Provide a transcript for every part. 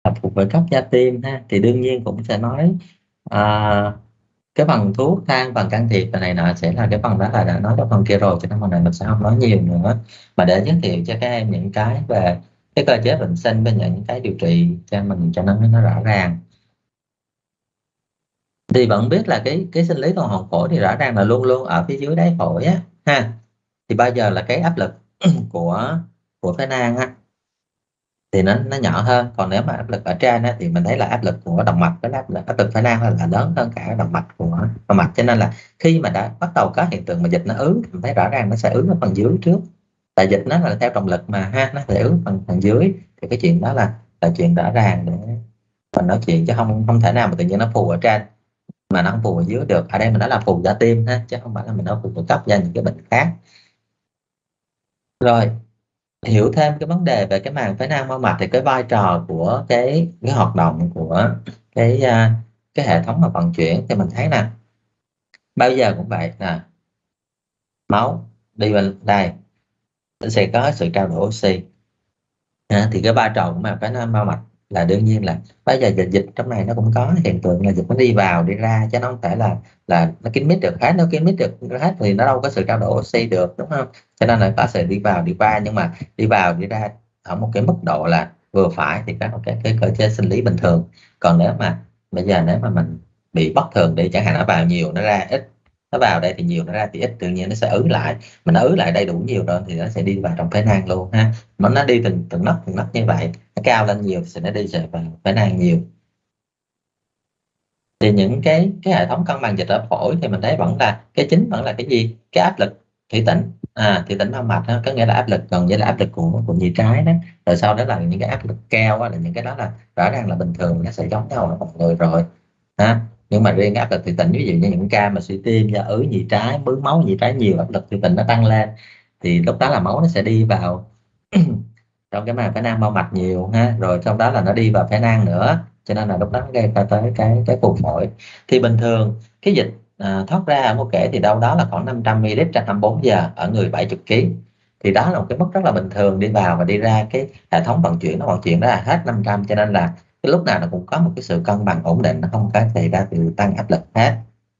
là phù phổi cấp da tim ha, thì đương nhiên cũng sẽ nói à, cái phần thuốc thang, phần can thiệp này nọ sẽ là cái phần đó là đã nói trong phần kia rồi, cho nên phần này mình sẽ không nói nhiều nữa, mà để giới thiệu cho các em những cái về cái cơ chế bệnh sinh với những cái điều trị cho mình cho nó rõ ràng. Thì vẫn biết là cái sinh lý tuần hoàn phổi thì rõ ràng là luôn luôn ở phía dưới đáy phổi á ha, thì bao giờ là cái áp lực của phế nang á thì nó nhỏ hơn, còn nếu mà áp lực ở trên á, thì mình thấy là áp lực của động mạch với áp lực phế nang là lớn hơn cả động mạch của động mạch, cho nên là khi mà đã bắt đầu có hiện tượng mà dịch nó ứ thì mình thấy rõ ràng nó sẽ ứ ở phần dưới trước, tại dịch nó là theo trọng lực mà ha, nó sẽ ứ phần dưới, thì cái chuyện đó là chuyện rõ ràng để mình nói chuyện, chứ không không thể nào mà tự nhiên nó phù ở trên mà nó không phù ở dưới được. Ở đây mình nói là phù da tim ha, chứ không phải là mình nói phù cấp do những cái bệnh khác. Rồi, hiểu thêm cái vấn đề về cái màng phế nang mau mạch thì cái vai trò của cái hoạt động của cái cái hệ thống mà vận chuyển thì mình thấy nè, bao giờ cũng vậy nè, máu đi bên đây sẽ có sự trao đổi oxy. Thì cái vai trò của màng phế nang mau mạch là đương nhiên là bây giờ dịch trong này nó cũng có hiện tượng là dịch nó đi vào đi ra, chứ nó không thể là nó kín mít được hết, nó kín mít được hết thì nó đâu có sự trao đổi oxy được, đúng không? Cho nên là có sự đi vào đi qua, nhưng mà đi vào đi ra ở một cái mức độ là vừa phải thì có một cái cơ chế sinh lý bình thường. Còn nếu mà bây giờ nếu mà mình bị bất thường đi, chẳng hạn nó vào nhiều nó ra ít, nó vào đây thì nhiều nó ra thì ít, tự nhiên nó sẽ ứ lại, mà nó ứ lại đây đủ nhiều rồi thì nó sẽ đi vào trong phế nang luôn ha, nó đi từng nấc như vậy, nó cao lên nhiều thì nó đi vào phế nang nhiều. Thì những cái hệ thống cân bằng dịch ở phổi thì mình thấy vẫn là cái chính, vẫn là cái gì, cái áp lực thủy tĩnh, thủy tĩnh động mạch đó, có nghĩa là áp lực gần như là áp lực của nhĩ trái đó, rồi sau đó là những cái áp lực cao đó, là những cái đó là rõ ràng là bình thường, nó sẽ giống nhau ở mọi người rồi ha. Nhưng mà riêng cái áp lực thủy tĩnh, ví dụ như những ca mà suy tim do ứ nhĩ trái, mướn máu nhĩ trái nhiều, áp lực thủy tĩnh nó tăng lên, thì lúc đó là máu nó sẽ đi vào trong cái màng phế nang bao mạch nhiều ha, rồi trong đó là nó đi vào phế nang nữa, cho nên là lúc đó nó gây ra tới cái phù phổi. Thì bình thường cái dịch thoát ra ở một kể thì đâu đó là khoảng 500 ml trên 24 giờ ở người 70 kg, thì đó là một cái mức rất là bình thường, đi vào và đi ra cái hệ thống vận chuyển nó vận chuyển đó là hết 500, cho nên là cái lúc nào nó cũng có một cái sự cân bằng ổn định, nó không có xảy ra sự tăng áp lực hết.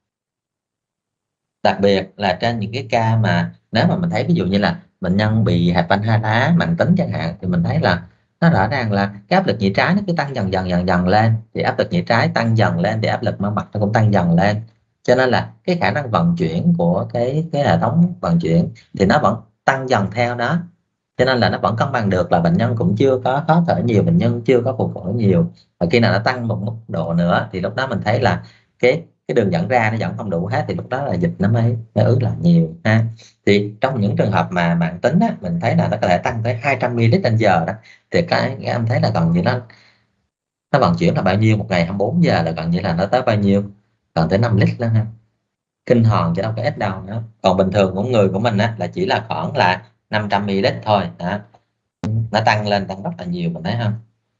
Đặc biệt là trên những cái ca mà nếu mà mình thấy ví dụ như là bệnh nhân bị hẹp van hai lá mãn tính chẳng hạn, thì mình thấy là nó rõ ràng là cái áp lực nhĩ trái nó cứ tăng dần dần lên, thì áp lực nhĩ trái tăng dần lên thì áp lực mao mạch nó cũng tăng dần lên, cho nên là cái khả năng vận chuyển của cái hệ thống vận chuyển thì nó vẫn tăng dần theo đó, cho nên là nó vẫn cân bằng được, là bệnh nhân cũng chưa có khó thở nhiều, bệnh nhân chưa có phù phổi nhiều, và khi nào nó tăng một mức độ nữa thì lúc đó mình thấy là cái đường dẫn ra nó vẫn không đủ hết, thì lúc đó là dịch nó mới ứ lại nhiều ha. Thì trong những trường hợp mà mãn tính á, mình thấy là nó có thể tăng tới 200 ml trên giờ đó, thì cái em thấy là gần như nó vận chuyển là bao nhiêu, một ngày 24 giờ là gần như là nó tới bao nhiêu, gần tới 5 lít luôn ha, kinh hồn chứ đâu có ít đâu nữa. Còn bình thường của người của mình á là chỉ là khoảng là 500 ml thôi đó, nó tăng lên tăng rất là nhiều, mình thấy không?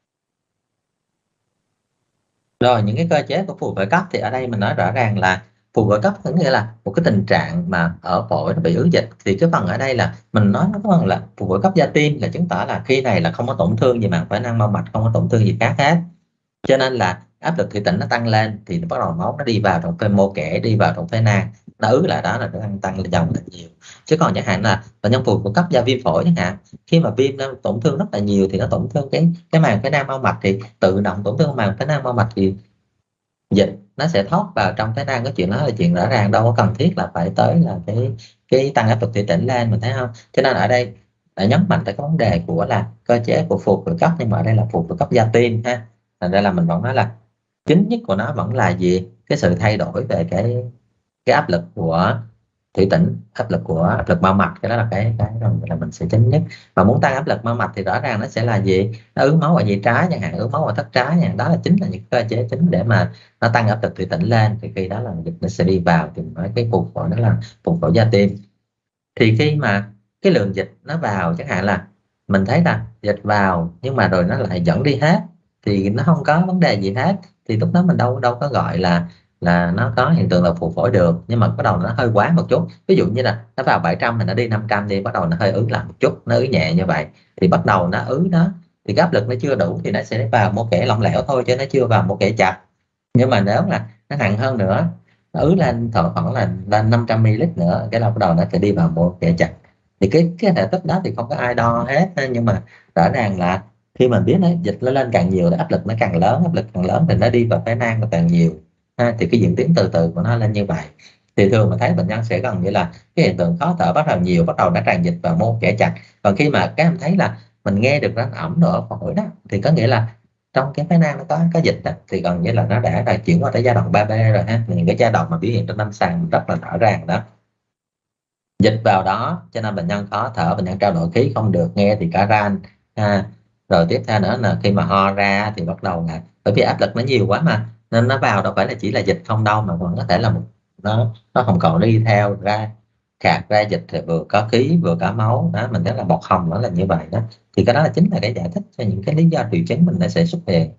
Rồi những cái cơ chế của phù phổi cấp thì ở đây mình nói rõ ràng là phù phổi cấp có nghĩa là một cái tình trạng mà ở phổi nó bị ứ dịch, thì cái phần ở đây là mình nói nó có phần là phù phổi cấp da tim, là chứng tỏ là khi này là không có tổn thương gì mà phải năng mau mạch, không có tổn thương gì khác hết, cho nên là áp lực thủy tĩnh nó tăng lên thì bắt đầu máu nó đi vào trong phế mô kẽ, đi vào trong phế nang, nó ứ lại đó là nó tăng lên dòng lên nhiều. Chứ còn chẳng hạn là bệnh nhân phù phổi cấp do viêm phổi chẳng hạn, khi mà viêm nó tổn thương rất là nhiều thì nó tổn thương cái màng phế nang mau mạch, thì tự động tổn thương màng phế nang mau mạch thì dịch nó sẽ thoát vào trong phế nang, cái chuyện đó là chuyện rõ ràng, đâu có cần thiết là phải tới là cái tăng áp lực thủy tĩnh lên, mình thấy không? Cho nên ở đây đã nhấn mạnh tới cái vấn đề của là cơ chế của phù phổi cấp, nhưng mà ở đây là phù phổi cấp da tim ha. Thành ra là mình vẫn nói là chính nhất của nó vẫn là gì, cái sự thay đổi về cái áp lực của thủy tĩnh, áp lực mao mạch, cái đó là cái là mình sẽ chính nhất. Mà muốn tăng áp lực mao mạch thì rõ ràng nó sẽ là gì, nó ứ máu ở nhĩ trái chẳng hạn, ứ máu ở thất trái chẳng hạn, đó là chính là những cơ chế chính để mà nó tăng áp lực thủy tĩnh lên, thì khi đó là dịch nó sẽ đi vào, thì nói cái phù phổi đó là phù phổi da tim. Thì khi mà cái lượng dịch nó vào chẳng hạn là mình thấy là dịch vào nhưng mà rồi nó lại dẫn đi hết, thì nó không có vấn đề gì hết, thì lúc đó mình đâu đâu có gọi là nó có hiện tượng là phù phổi được. Nhưng mà bắt đầu nó hơi quá một chút, ví dụ như là nó vào 700 thì nó đi 500 đi, bắt đầu nó hơi ứ lại một chút, nó ứ nhẹ như vậy, thì bắt đầu nó ứ đó thì cái áp lực nó chưa đủ thì nó sẽ vào mô kể lỏng lẻo thôi chứ nó chưa vào mô kể chặt. Nhưng mà nếu là nó nặng hơn nữa, nó ứ lên khoảng là lên 500 ml nữa, cái là bắt đầu nó sẽ đi vào mô kể chặt. Thì cái thể tích đó thì không có ai đo hết, nhưng mà rõ ràng là khi mình biết nó dịch nó lên càng nhiều thì áp lực nó càng lớn, áp lực càng lớn thì nó đi vào phế nang nó càng nhiều ha. Thì cái diễn tiến từ từ của nó lên như vậy. Thì thường mình thấy bệnh nhân sẽ gần như là cái hiện tượng khó thở bắt đầu nhiều, bắt đầu đã tràn dịch vào mô kể chặt. Còn khi mà các em thấy là mình nghe được răng ẩm độ ở phổi đó, thì có nghĩa là trong cái phế nang nó có dịch đó, thì gần như là nó đã là chuyển qua tới giai đoạn 3B rồi ha. Những cái giai đoạn mà biểu hiện trên lâm sàng rất là rõ ràng đó, dịch vào đó cho nên bệnh nhân khó thở, bệnh nhân trao đổi khí không được, nghe thì cả ran ha. Rồi tiếp theo nữa là khi mà ho ra thì bắt đầu là bởi vì áp lực nó nhiều quá mà, nên nó vào đâu phải là chỉ là dịch không đâu, mà còn có thể là nó không còn đi theo ra khạc ra dịch thì vừa có khí vừa có máu đó. Mình thấy là bọt hồng nó là như vậy đó. Thì cái đó là chính là cái giải thích cho những cái lý do triệu chứng mình nó sẽ xuất hiện.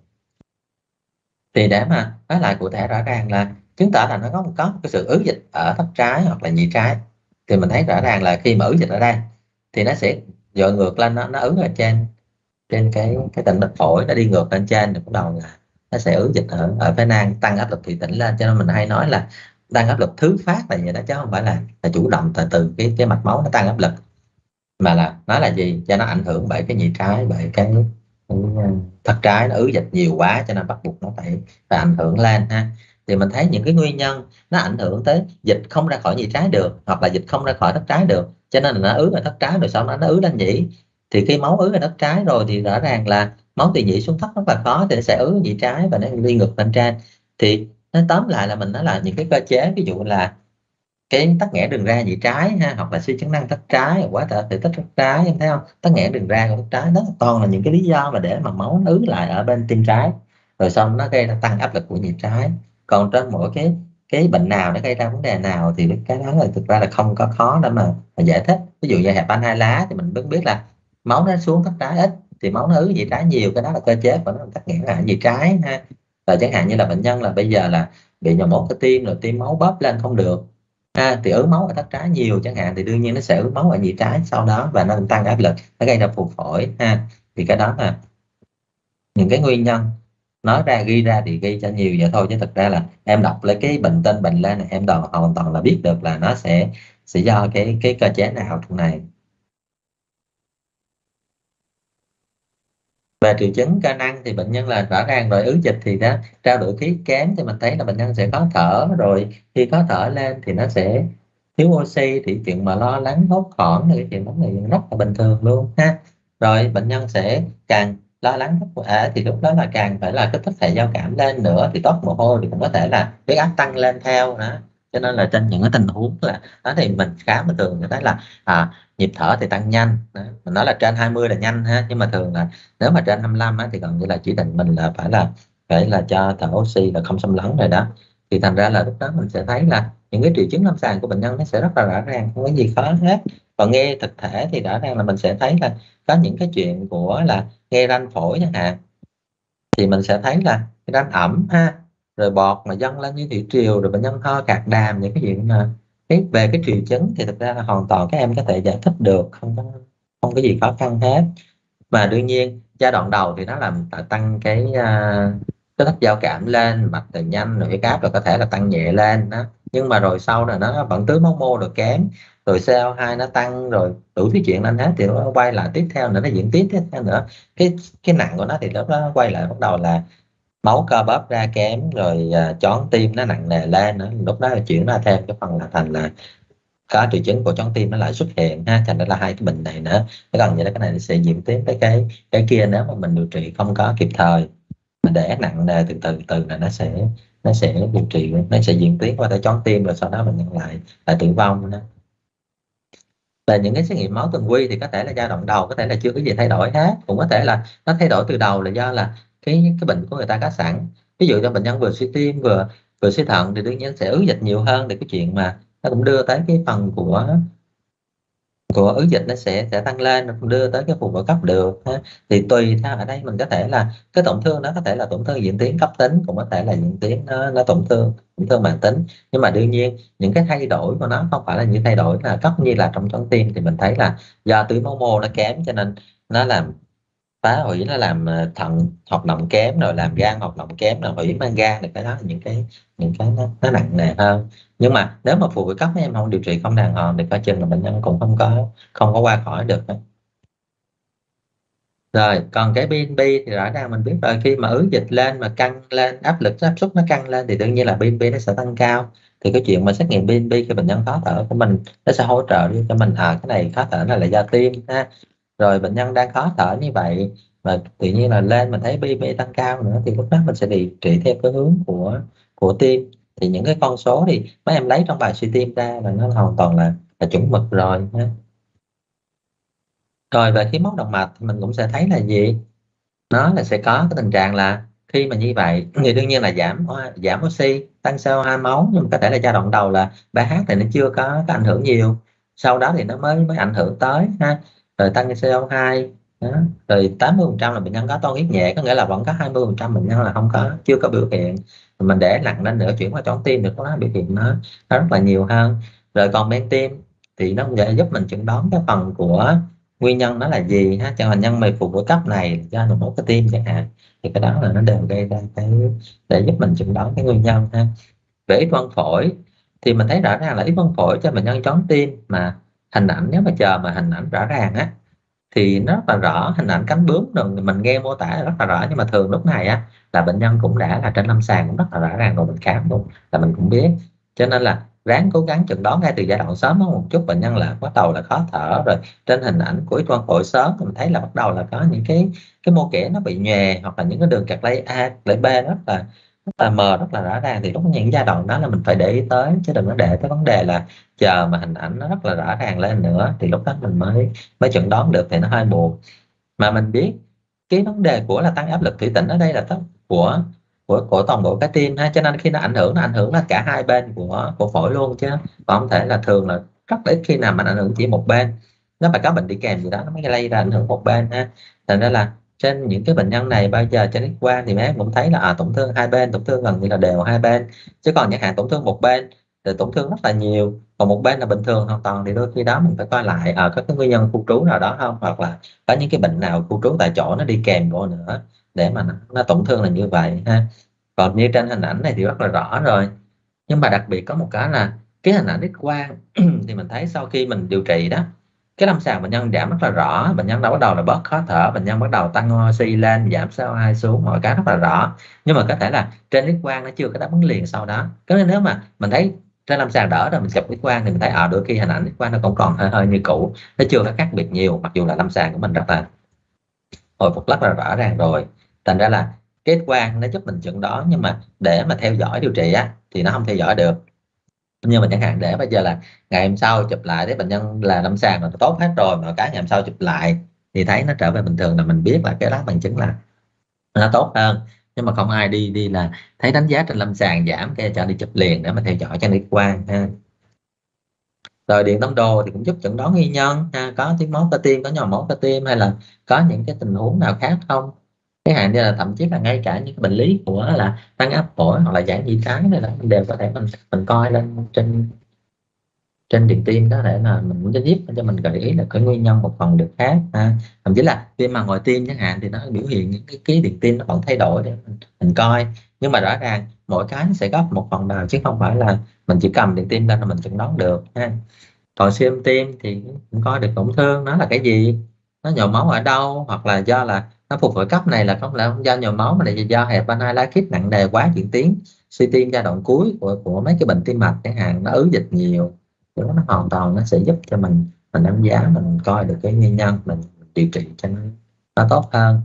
Thì để mà nói lại cụ thể rõ ràng là chứng tỏ là nó có một cái sự ứ dịch ở thất trái hoặc là nhị trái. Thì mình thấy rõ ràng là khi mà ứ dịch ở đây thì nó sẽ dội ngược lên, nó ứ ở trên trên cái tĩnh mạch phổi, nó đi ngược lên trên thì bắt đầu là nó sẽ ứ dịch ở phế nang, tăng áp lực thủy tĩnh lên. Cho nên mình hay nói là tăng áp lực thứ phát là vậy đó, chứ không phải là chủ động từ cái mạch máu nó tăng áp lực, mà là nó là gì, cho nó ảnh hưởng bởi cái nhị trái, bởi cái thất trái nó ứ dịch nhiều quá cho nên bắt buộc nó phải ảnh hưởng lên ha. Thì mình thấy những cái nguyên nhân nó ảnh hưởng tới dịch không ra khỏi nhị trái được, hoặc là dịch không ra khỏi thất trái được, cho nên là nó ứ ở thất trái rồi sau đó nó ứ lên nhĩ. Thì khi máu ứ ở thất trái rồi thì rõ ràng là máu từ nhĩ xuống thất rất là khó, thì nó sẽ ứ nhị trái và nó đi ngược lên trên. Thì nó tóm lại là mình nói là những cái cơ chế ví dụ là cái tắc nghẽn đường ra nhị trái ha, hoặc là suy chức năng thất trái, quá thở thì tích thất trái, em thấy không, tắc nghẽn đường ra của thất trái đó toàn là những cái lý do mà để mà máu nó ứ lại ở bên tim trái, rồi xong nó gây ra tăng áp lực của nhị trái. Còn trên mỗi cái bệnh nào nó gây ra vấn đề nào thì cái đó là thực ra là không có khó để mà giải thích. Ví dụ như hẹp van hai lá thì mình biết là máu nó xuống thất trái ít thì máu nó ứ nhị trái nhiều, cái đó là cơ chế của nó tắc nghẽn lại nhị trái ha. Rồi chẳng hạn như là bệnh nhân là bây giờ là bị nhồi máu cơ tim, rồi tim máu bóp lên không được thì ứ máu ở thất trái nhiều chẳng hạn, thì đương nhiên nó sẽ ứ máu ở nhị trái sau đó và nó làm tăng áp lực, nó gây ra phù phổi ha. Thì cái đó là những cái nguyên nhân nói ra ghi ra thì ghi cho nhiều vậy thôi, chứ thực ra là em đọc lấy cái bệnh tên bệnh lên này, em hoàn toàn là biết được là nó sẽ do cái cơ chế nào trong này. Về triệu chứng ca năng thì bệnh nhân là rõ ràng rồi, ứ dịch thì đó trao đổi khí kém thì mình thấy là bệnh nhân sẽ khó thở, rồi khi khó thở lên thì nó sẽ thiếu oxy, thì chuyện mà lo lắng hốt hoảng thì cái chuyện đó này rất là bình thường luôn ha. Rồi bệnh nhân sẽ càng lo lắng thì lúc đó là càng phải là kích thích hệ giao cảm lên nữa, thì toát mồ hôi thì cũng có thể là huyết áp tăng lên theo đó. Cho nên là trên những cái tình huống là đó thì mình khám mà thường người ta là nhịp thở thì tăng nhanh đó. Mình nói là trên 20 là nhanh ha, nhưng mà thường là nếu mà trên 25 á, thì gần như là chỉ định mình là phải là cho thở oxy là không xâm lấn rồi đó. Thì thành ra là lúc đó mình sẽ thấy là những cái triệu chứng lâm sàng của bệnh nhân nó sẽ rất là rõ ràng, không có gì khó hết. Còn nghe thực thể thì rõ ràng là mình sẽ thấy là có những cái chuyện của là nghe ranh phổi chẳng hạn, thì mình sẽ thấy là cái răng ẩm ha, rồi bọt mà dâng lên như thủy triều, rồi bệnh nhân ho khạc đàm, những cái chuyện mà về cái triệu chứng thì thực ra là hoàn toàn các em có thể giải thích được, không có gì khó khăn hết. Và đương nhiên giai đoạn đầu thì nó làm tăng cái thấp giao cảm lên, mạch thì nhanh, rồi huyết áp rồi có thể là tăng nhẹ lên đó. Nhưng mà rồi sau này nó vẫn tưới máu mô được kém, rồi CO2 nó tăng, rồi đủ thứ chuyện lên hết, thì nó quay lại tiếp theo nữa, nó diễn tiếp tiếp theo nữa. Cái nặng của nó thì lúc đó quay lại bắt đầu là máu cơ bắp ra kém, rồi choáng tim nó nặng nề lên nữa. Lúc đó là chuyển ra thêm cái phần là thành là có triệu chứng của choáng tim nó lại xuất hiện ha. Thành ra là hai cái bệnh này nữa, cái gần như là cái này nó sẽ diễn tiếp tới cái kia nếu mà mình điều trị không có kịp thời, mà để nặng nề từ từ là nó sẽ điều trị, nó sẽ diễn tiến qua tới choáng tim, rồi sau đó mình nhận lại tử vong đó. Về những cái xét nghiệm máu thường quy thì có thể là giai đoạn đầu có thể là chưa có gì thay đổi hết, cũng có thể là nó thay đổi từ đầu là do là cái bệnh của người ta có sẵn. Ví dụ cho bệnh nhân vừa suy tim vừa vừa suy thận thì đương nhiên sẽ ứ dịch nhiều hơn, thì cái chuyện mà nó cũng đưa tới cái phần của ứ dịch nó sẽ tăng lên, nó cũng đưa tới cái phù phổi cấp được ha. Thì tùy theo ở đây mình có thể là cái tổn thương đó có thể là tổn thương diễn tiến cấp tính, cũng có thể là diễn tiến nó tổn thương mãn tính. Nhưng mà đương nhiên những cái thay đổi của nó không phải là như thay đổi là cấp như là trong choáng tim, thì mình thấy là do túi máu mô nó kém cho nên nó làm phá hủy nó làm thận hoạt động kém, rồi làm gan hoạt động kém, rồi hủy mang gan, thì cái đó là những cái nó nặng nề hơn. Nhưng mà nếu mà phù hợp cấp em không điều trị không đàng hoàng thì coi chừng là bệnh nhân cũng không có qua khỏi được đó. Rồi còn cái BNP thì rõ ràng mình biết rồi, khi mà ứ dịch lên mà căng lên, áp lực áp suất nó căng lên thì đương nhiên là BNP nó sẽ tăng cao. Thì cái chuyện mà xét nghiệm BNP khi bệnh nhân khó thở của mình, nó sẽ hỗ trợ cho mình cái này khó thở này là do tim ha. Rồi bệnh nhân đang khó thở như vậy mà tự nhiên là lên mình thấy BNP tăng cao nữa, thì lúc đó mình sẽ điều trị theo cái hướng của tim. Thì những cái con số thì mấy em lấy trong bài suy tim ra là nó hoàn toàn là chuẩn mực rồi ha. Rồi về khí móc động mạch thì mình cũng sẽ thấy là gì, nó là sẽ có cái tình trạng là khi mà như vậy thì đương nhiên là giảm oxy, tăng CO2 máu, nhưng mà có thể là giai đoạn đầu là bài hát này nó chưa có ảnh hưởng nhiều, sau đó thì nó mới mới ảnh hưởng tới ha. Rồi tăng CO2 đó. Rồi 80% là bệnh nhân có toan huyết nhẹ, có nghĩa là vẫn có 20% bệnh nhân là không có, chưa có biểu hiện. Rồi mình để nặng lên nữa, chuyển qua chọn tim được, nó biểu hiện nó rất là nhiều hơn. Rồi còn men tim thì nó cũng sẽ giúp mình chẩn đoán cái phần của nguyên nhân nó là gì ha, cho bệnh nhân mày phù phổi cấp này do nhồi máu cơ tim chẳng hạn, thì cái đó là nó đều gây ra cái để giúp mình chẩn đoán cái nguyên nhân ha. Về ít quang phổi thì mình thấy rõ ràng là ít quang phổi cho bệnh nhân choáng tim mà hình ảnh, nếu mà chờ mà hình ảnh rõ ràng á thì nó rất là rõ, hình ảnh cánh bướm rồi mình nghe mô tả rất là rõ, nhưng mà thường lúc này á là bệnh nhân cũng đã là trên lâm sàng cũng rất là rõ ràng rồi, mình khám luôn là mình cũng biết. Cho nên là ráng cố gắng chẩn đoán ngay từ giai đoạn sớm hơn một chút. Bệnh nhân là bắt đầu là khó thở rồi, trên hình ảnh của X quang phổi sớm thì mình thấy là bắt đầu là có những cái mô kẽ nó bị nhòe, hoặc là những cái đường cạc lây A lây B rất là mờ, rất là rõ ràng. Thì lúc những giai đoạn đó là mình phải để ý tới, chứ đừng có để cái vấn đề là chờ mà hình ảnh nó rất là rõ ràng lên nữa thì lúc đó mình mới mới chẩn đoán được, thì nó hơi muộn. Mà mình biết cái vấn đề của là tăng áp lực thủy tĩnh ở đây là của toàn bộ cái tim ha, cho nên khi nó ảnh hưởng là cả hai bên của phổi luôn, chứ còn không thể là thường là rất là ít khi nào mà ảnh hưởng chỉ một bên. Nó phải có bệnh đi kèm gì đó nó mới lây ra ảnh hưởng một bên ha. Thành ra là trên những cái bệnh nhân này bao giờ trên X quang thì mấy em cũng thấy là tổn thương hai bên, tổn thương gần như là đều hai bên. Chứ còn chẳng hạn tổn thương một bên thì tổn thương rất là nhiều, còn một bên là bình thường hoàn toàn, thì đôi khi đó mình phải coi lại có cái nguyên nhân khu trú nào đó không, hoặc là có những cái bệnh nào khu trú tại chỗ nó đi kèm vô nữa để mà nó tổn thương là như vậy ha. Còn như trên hình ảnh này thì rất là rõ rồi. Nhưng mà đặc biệt có một cái là cái hình ảnh X quang thì mình thấy sau khi mình điều trị đó, cái lâm sàng bệnh nhân giảm rất là rõ, bệnh nhân đã bắt đầu là bớt khó thở, bệnh nhân bắt đầu tăng oxy lên, giảm CO2 xuống, mọi cái rất là rõ. Nhưng mà có thể là trên X quang nó chưa có đáp ứng liền sau đó. Có nên nếu mà mình thấy trên lâm sàng đỡ rồi mình chụp X quang thì mình thấy đôi khi hình ảnh X quang nó cũng còn hơi hơi như cũ, nó chưa có khác biệt nhiều, mặc dù là lâm sàng của mình rất là hồi phục rất là rõ ràng rồi. Thành ra là cái X quang nó giúp mình chẩn đoán, nhưng mà để mà theo dõi điều trị á thì nó không theo dõi được. Nhưng mà chẳng hạn để bây giờ là ngày hôm sau chụp lại thấy bệnh nhân là lâm sàng là tốt hết rồi, mà cái ngày hôm sau chụp lại thì thấy nó trở về bình thường, là mình biết là cái đó bằng chứng là nó tốt hơn. Nhưng mà không ai đi đi là thấy đánh giá trên lâm sàng giảm cái cho đi chụp liền để mà theo dõi cho X quang ha. Rồi điện tâm đồ thì cũng giúp chẩn đoán nguyên nhân ha, có thiếu máu cơ tim, có nhồi máu cơ tim, hay là có những cái tình huống nào khác không. Cái hạn như là thậm chí là ngay cả những cái bệnh lý của là tăng áp phổi hoặc là giãn dây trái này là mình đều có thể mình coi lên trên trên điện tim, có thể là mình muốn giúp cho mình gợi ý là cái nguyên nhân một phần được khác ha. Thậm chí là viêm màng ngoài tim chẳng hạn thì nó biểu hiện những cái điện tim nó vẫn thay đổi để mình coi. Nhưng mà rõ ràng mỗi cái nó sẽ góp một phần nào, chứ không phải là mình chỉ cầm điện tim lên là mình chẩn đoán được ha. Còn siêu âm tim thì cũng coi được tổn thương nó là cái gì, nó nhồi máu ở đâu, hoặc là do là nó phục hồi cấp này là không là không do nhồi máu mà là do hẹp van hai lá khít nặng nề quá chuyển tiến suy tim giai đoạn cuối của mấy cái bệnh tim mạch chẳng hạn, nó ứ dịch nhiều. Thì nó hoàn toàn nó sẽ giúp cho mình đánh giá, mình coi được cái nguyên nhân, mình điều trị cho nó tốt hơn.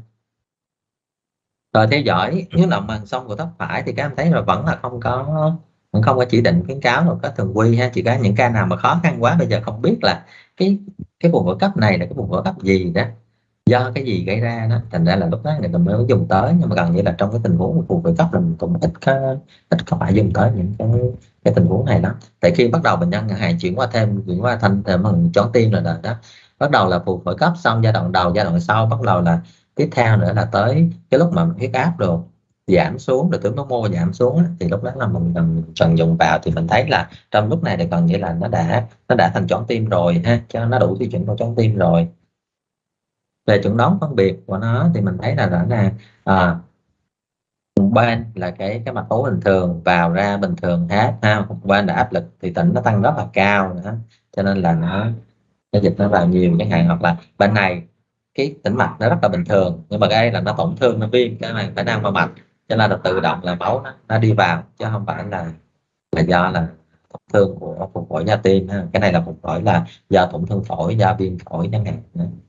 Rồi theo dõi nếu động màng song của thấp phải thì các em thấy rồi vẫn không có chỉ định khuyến cáo rồi có thường quy ha. Chỉ có những ca nào mà khó khăn quá bây giờ không biết là cái vùng vữa cấp này là cái vùng vữa cấp gì đó, do cái gì gây ra đó, thành ra là lúc đó người ta mới dùng tới. Nhưng mà gần như là trong cái tình huống của vùng vữa cấp là mình cũng ít có phải dùng tới những cái tình huống này lắm. Tại khi bắt đầu bệnh nhân hàng chuyển qua thành bằng choáng tim rồi đó, bắt đầu là phù phổi cấp xong giai đoạn đầu, giai đoạn sau bắt đầu là tiếp theo nữa là tới cái lúc mà huyết áp rồi giảm xuống, rồi tướng máu mô giảm xuống á, thì lúc đó là mình cần dùng vào. Thì mình thấy là trong lúc này thì gần như là nó đã thành choáng tim rồi ha, cho nó đủ tiêu chuẩn của choáng tim rồi. Về chẩn đoán phân biệt của nó thì mình thấy là rõ ràng à, một bên là cái mạch máu bình thường vào ra bình thường hết ha, một bên là áp lực thì tĩnh nó tăng rất là cao nữa, cho nên là cái dịch nó vào nhiều chẳng hạn, hoặc là bên này cái tĩnh mạch nó rất là bình thường nhưng mà cái là nó tổn thương, nó viêm cái này phải nang qua mạch, cho nên là tự động là máu nó đi vào chứ không phải là do là tổn thương của phổi phổi do tim ha. Cái này là phổi phổi là do tổn thương phổi, do viêm phổi chẳng hạn.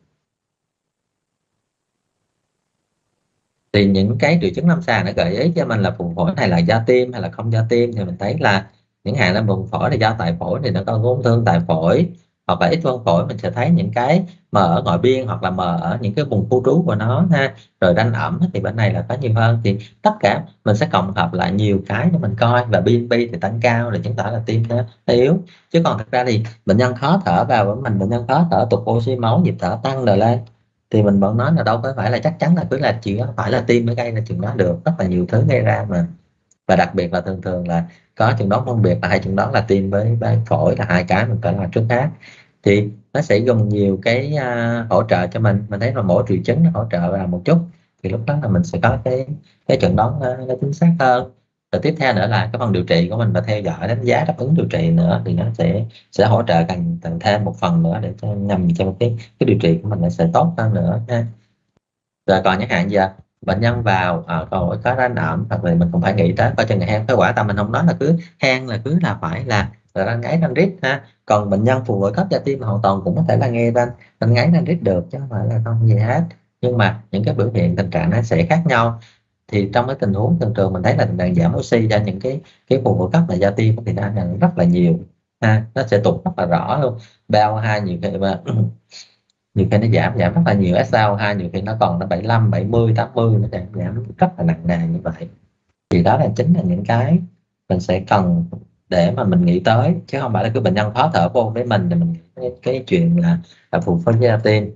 Thì những cái triệu chứng lâm sàng nó gợi ý cho mình là vùng phổi này là do tim hay là không do tim, thì mình thấy là những hạn là vùng phổi là do tại phổi thì nó có ung thư tại phổi, hoặc là ít phân phổi mình sẽ thấy những cái mờ ở ngoại biên hoặc là mờ ở những cái vùng khu trú của nó ha. Rồi ranh ẩm thì bên này là có nhiều hơn, thì tất cả mình sẽ cộng hợp lại nhiều cái để mình coi, và BNP thì tăng cao là chứng tỏ là tim nó yếu. Chứ còn thực ra thì bệnh nhân khó thở vào với mình, bệnh nhân khó thở, tụt oxy máu, nhịp thở tăng rồi lên, thì mình vẫn nói là đâu có phải là chắc chắn là cứ là chỉ phải là tim mới gây ra chuyện đó được, rất là nhiều thứ gây ra mà. Và đặc biệt là thường thường là có chẩn đoán phân biệt là hai chẩn đoán là tim với phổi là hai cái mình phải làm trước khác, thì nó sẽ dùng nhiều cái hỗ trợ cho mình thấy là mỗi triệu chứng nó hỗ trợ vào một chút, thì lúc đó là mình sẽ có cái chẩn đoán nó chính xác hơn. Rồi tiếp theo nữa là cái phần điều trị của mình và theo dõi đánh giá đáp ứng điều trị nữa, thì nó sẽ hỗ trợ cần thêm một phần nữa để cho nhằm cho cái điều trị của mình nó sẽ tốt hơn nữa ha. Rồi còn chẳng hạn giờ bệnh nhân vào còn có ranh ẩm, hoặc là mình cũng phải nghĩ tới coi chừng hen phế quản, tại mình không nói là cứ hen là cứ là phải là răng ngáy răng rít ha. Còn bệnh nhân phù phổi cấp do tim hoàn toàn cũng có thể là nghe răng ngáy răng rít được chứ không phải là không gì hết, nhưng mà những cái biểu hiện tình trạng nó sẽ khác nhau. Thì trong cái tình huống thường thường mình thấy là tình trạng giảm oxy cho những cái phù phổi cấp là do tim thì nó rất là nhiều ha, nó sẽ tụt rất là rõ luôn. PaO2 nhiều khi mà nhiều khi nó giảm giảm rất là nhiều, SaO2 nhiều khi nó còn nó 75 70 80, nó giảm rất là nặng nề như vậy. Thì đó là chính là những cái mình sẽ cần để mà mình nghĩ tới, chứ không phải là cứ bệnh nhân khó thở vô với mình thì mình nghĩ cái chuyện là phù phổi da tim.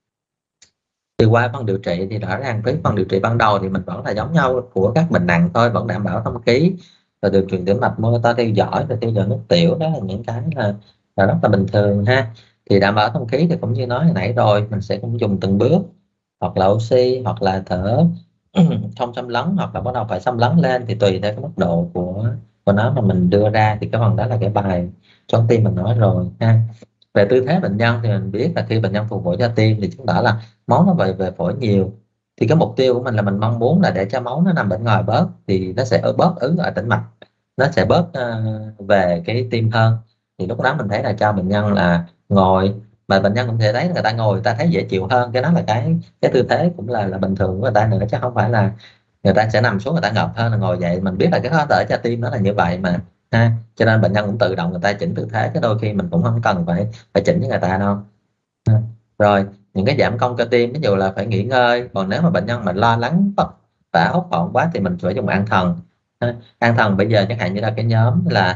Thì qua phần điều trị thì rõ ràng với phần điều trị ban đầu thì mình vẫn là giống nhau của các bệnh nặng thôi, vẫn đảm bảo thông khí, rồi điều truyền tĩnh mạch, monitor theo dõi, rồi theo dõi nước tiểu, đó là những cái là rất là bình thường ha. Thì đảm bảo thông khí thì cũng như nói hồi nãy rồi, mình sẽ cũng dùng từng bước, hoặc là oxy, hoặc là thở không xâm lấn, hoặc là bắt đầu phải xâm lấn lên, thì tùy theo cái mức độ của nó mà mình đưa ra. Thì cái phần đó là cái bài trong tim mình nói rồi ha. Về tư thế bệnh nhân thì mình biết là khi bệnh nhân phục vụ cho tim thì chứng tỏ là máu nó về phổi nhiều, thì cái mục tiêu của mình là mình mong muốn là để cho máu nó nằm bên ngoài bớt, thì nó sẽ bớt ứ ở tĩnh mạch, nó sẽ bớt về cái tim hơn. Thì lúc đó mình thấy là cho bệnh nhân là ngồi, mà bệnh nhân cũng thể thấy người ta ngồi người ta thấy dễ chịu hơn, cái đó là cái tư thế cũng là bình thường của người ta nữa, chứ không phải là người ta sẽ nằm xuống người ta ngợp hơn là ngồi dậy. Mình biết là cái khó thở cho tim nó là như vậy mà ha, cho nên bệnh nhân cũng tự động người ta chỉnh tư thế, cái đôi khi mình cũng không cần phải chỉnh với người ta đâu. Rồi những cái giảm công cơ tim ví dụ là phải nghỉ ngơi, còn nếu mà bệnh nhân mình lo lắng vất vả hốt hoảng quá thì mình phải dùng an thần. An thần bây giờ chẳng hạn như là cái nhóm là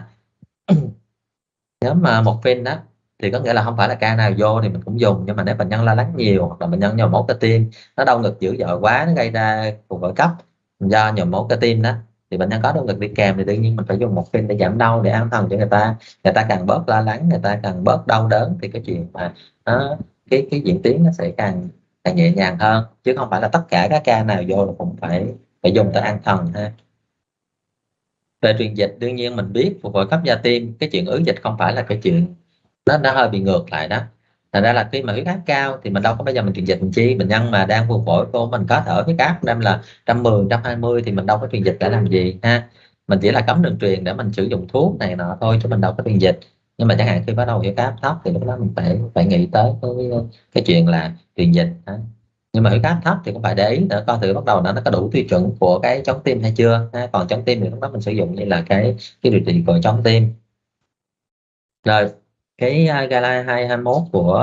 nhóm mà morphine đó, thì có nghĩa là không phải là ca nào vô thì mình cũng dùng, nhưng mà nếu bệnh nhân lo lắng nhiều, hoặc là bệnh nhân nhồi máu cơ tim, nó đau ngực dữ dội quá, nó gây ra cuộc gọi cấp do nhồi máu cơ tim đó, thì bệnh nhân có đau ngực đi kèm thì tự nhiên mình phải dùng morphine để giảm đau, để an thần cho người ta càng bớt lo lắng, người ta càng bớt đau đớn, thì cái chuyện mà nó cái diễn tiến nó sẽ càng càng nhẹ nhàng hơn, chứ không phải là tất cả các ca nào vô là cũng phải phải dùng tới an thần ha. Về truyền dịch đương nhiên mình biết phục hồi cấp do tim, cái chuyện ứ dịch không phải là cái chuyện, nó hơi bị ngược lại đó. Thành ra là khi mà huyết áp cao thì mình đâu có bây giờ mình truyền dịch làm chi, bệnh nhân mà đang vùng phổi của mình có thở huyết áp nên là 110 120 thì mình đâu có truyền dịch để làm gì ha. Mình chỉ là cấm đường truyền để mình sử dụng thuốc này nọ thôi, chứ mình đâu có truyền dịch. Nhưng mà chẳng hạn khi bắt đầu huyết áp thấp thì lúc đó mình phải nghĩ tới cái chuyện là truyền dịch ha. Nhưng mà huyết áp thấp thì cũng phải để ý nữa, coi thử bắt đầu nó có đủ tiêu chuẩn của cái chống tim hay chưa ha. Còn chống tim thì lúc đó mình sử dụng như là cái điều trị của chống tim. Rồi cái guideline 221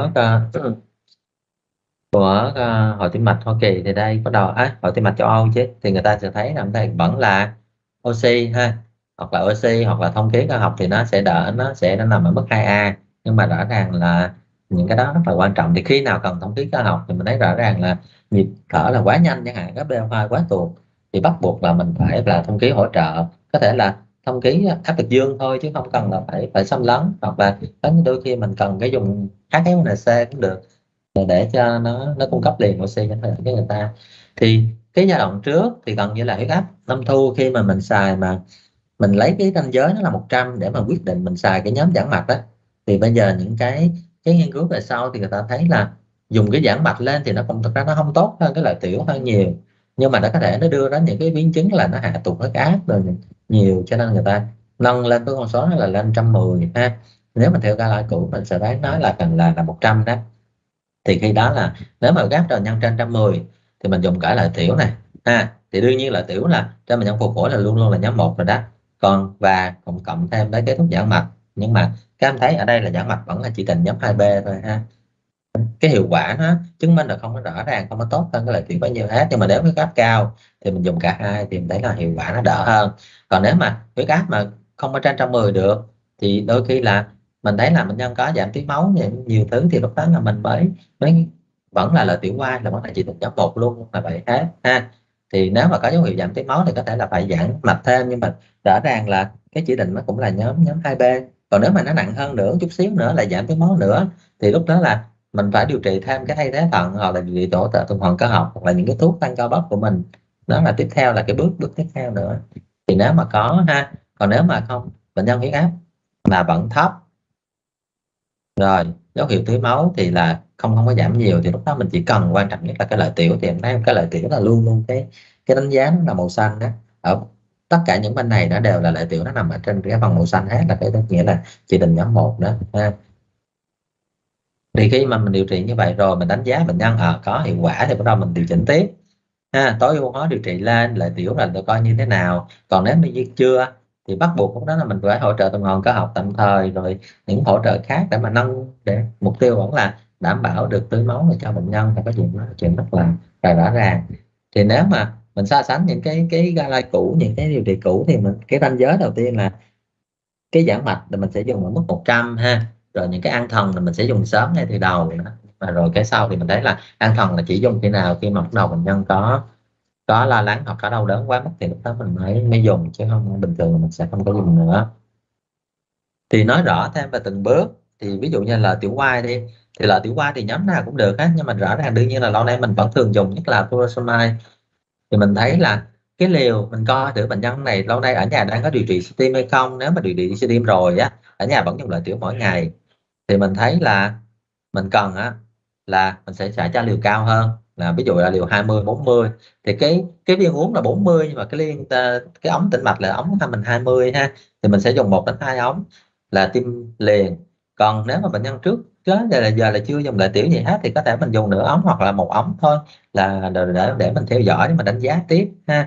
của hội tim mạch Hoa Kỳ thì đây bắt đầu hội tim mạch châu Âu chứ, thì người ta sẽ thấy là đây vẫn là oxy ha, hoặc là oxy hoặc là thông khí cơ học thì nó sẽ đỡ, nó nằm ở mức 2A. Nhưng mà rõ ràng là những cái đó rất là quan trọng, thì khi nào cần thông khí cơ học thì mình thấy rõ ràng là nhịp thở là quá nhanh chẳng hạn, cái PaO2 quá tuột, thì bắt buộc là mình phải là thông khí hỗ trợ, có thể là thông khí áp lực dương thôi, chứ không cần là phải xâm lấn, hoặc là có đôi khi mình cần cái dùng HFNC cũng được. để cho nó cung cấp liền oxy cho người ta. Thì cái giai đoạn trước thì gần như là huyết áp tâm thu khi mà mình xài mà mình lấy cái ranh giới nó là 100 để mà quyết định mình xài cái nhóm giãn mạch đó. Thì bây giờ những cái nghiên cứu về sau thì người ta thấy là dùng cái giãn mạch lên thì nó cũng thực ra nó không tốt hơn cái lợi tiểu hơn nhiều, nhưng mà nó có thể nó đưa đến những cái biến chứng là nó hạ tụt huyết áp rồi nhiều, cho nên người ta nâng lên cái con số nó là lên 110 ha. Nếu mà theo guideline cũ mình sẽ thấy nó là cần là 100 đó. Thì khi đó là nếu mà gáp rồi nhân trên 110 thì mình dùng cả lợi tiểu này ha. Thì đương nhiên lợi tiểu là trên bệnh nhân phù phổi là luôn luôn là nhóm một rồi đó. Còn và cộng cộng thêm với cái thuốc giãn mạch, nhưng mà các em thấy ở đây là giãn mạch vẫn là chỉ định nhóm 2B thôi ha. Cái hiệu quả nó chứng minh là không có rõ ràng, không có tốt hơn cái lợi tiểu bao nhiêu hết, nhưng mà nếu huyết áp cao thì mình dùng cả hai thì mình thấy là hiệu quả nó đỡ hơn. Còn nếu mà huyết áp mà không có trên 110 được thì đôi khi là mình thấy là bệnh nhân có giảm thiếu máu nhiều thứ, thì lúc đó là mình mới mới vẫn là lợi tiểu quai, là vẫn là chỉ định nhóm một luôn là vậy hết ha. Thì nếu mà có dấu hiệu giảm thiếu máu thì có thể là phải giãn mạch thêm, nhưng mà rõ ràng là cái chỉ định nó cũng là nhóm nhóm 2B. Còn nếu mà nó nặng hơn nữa chút xíu nữa là giảm thiếu máu nữa thì lúc đó là mình phải điều trị thêm cái thay thế thận, hoặc là điều trị hỗ trợ tuần hoàn cơ học, hoặc là những cái thuốc tăng cơ bắp của mình. Đó là tiếp theo, là cái bước bước tiếp theo nữa. Thì nếu mà có ha, còn nếu mà không, bệnh nhân huyết áp mà vẫn thấp rồi, dấu hiệu thiếu máu thì là không không có giảm nhiều, thì lúc đó mình chỉ cần quan trọng nhất là cái lợi tiểu. Thì em thấy cái lợi tiểu là luôn luôn cái đánh giá nó là màu xanh đó. Ở tất cả những bên này nó đều là lợi tiểu, nó nằm ở trên cái phần màu xanh hết, là cái đó nghĩa là chỉ định nhóm một đó ha. Thì khi mà mình điều trị như vậy rồi, mình đánh giá bệnh nhân có hiệu quả thì bắt đầu mình điều chỉnh tiếp ha, tối ưu hóa điều trị lên, lợi tiểu là coi như thế nào. Còn nếu như chưa thì bắt buộc lúc đó là mình phải hỗ trợ tuần hoàn cơ học tạm thời, rồi những hỗ trợ khác để mà nâng, để mục tiêu vẫn là đảm bảo được tưới máu cho bệnh nhân. Là cái chuyện rất là rõ ràng. Thì nếu mà mình so sánh những cái guideline cũ, những cái điều trị cũ, thì mình cái ranh giới đầu tiên là cái giãn mạch là mình sẽ dùng ở mức 100 ha. Rồi những cái an thần là mình sẽ dùng sớm ngay từ đầu nữa. Và rồi cái sau thì mình thấy là an thần là chỉ dùng khi nào khi mà bắt đầu bệnh nhân có lo lắng hoặc có đau đớn quá mức thì lúc đó mình mới dùng, chứ không bình thường mình sẽ không có dùng nữa. Thì nói rõ thêm về từng bước, thì ví dụ như là tiểu quai đi, thì là tiểu quai thì nhóm nào cũng được hết, nhưng mà rõ ràng đương nhiên là lâu nay mình vẫn thường dùng nhất là furosemide. Thì mình thấy là cái liều mình coi thử bệnh nhân này lâu nay ở nhà đang có điều trị STIM hay không. Nếu mà điều trị STIM rồi á, ở nhà vẫn dùng lợi tiểu mỗi ngày, thì mình thấy là mình cần á là mình sẽ cho liều cao hơn, là ví dụ là liều 20-40. Thì cái viên uống là 40, nhưng mà cái ống tĩnh mạch là ống mình 20 ha. Thì mình sẽ dùng 1 đến 2 ống là tiêm liền. Còn nếu mà bệnh nhân trước đó giờ là chưa dùng lợi tiểu gì hết thì có thể mình dùng nửa ống hoặc là 1 ống thôi, là để mình theo dõi, để mình đánh giá tiếp ha.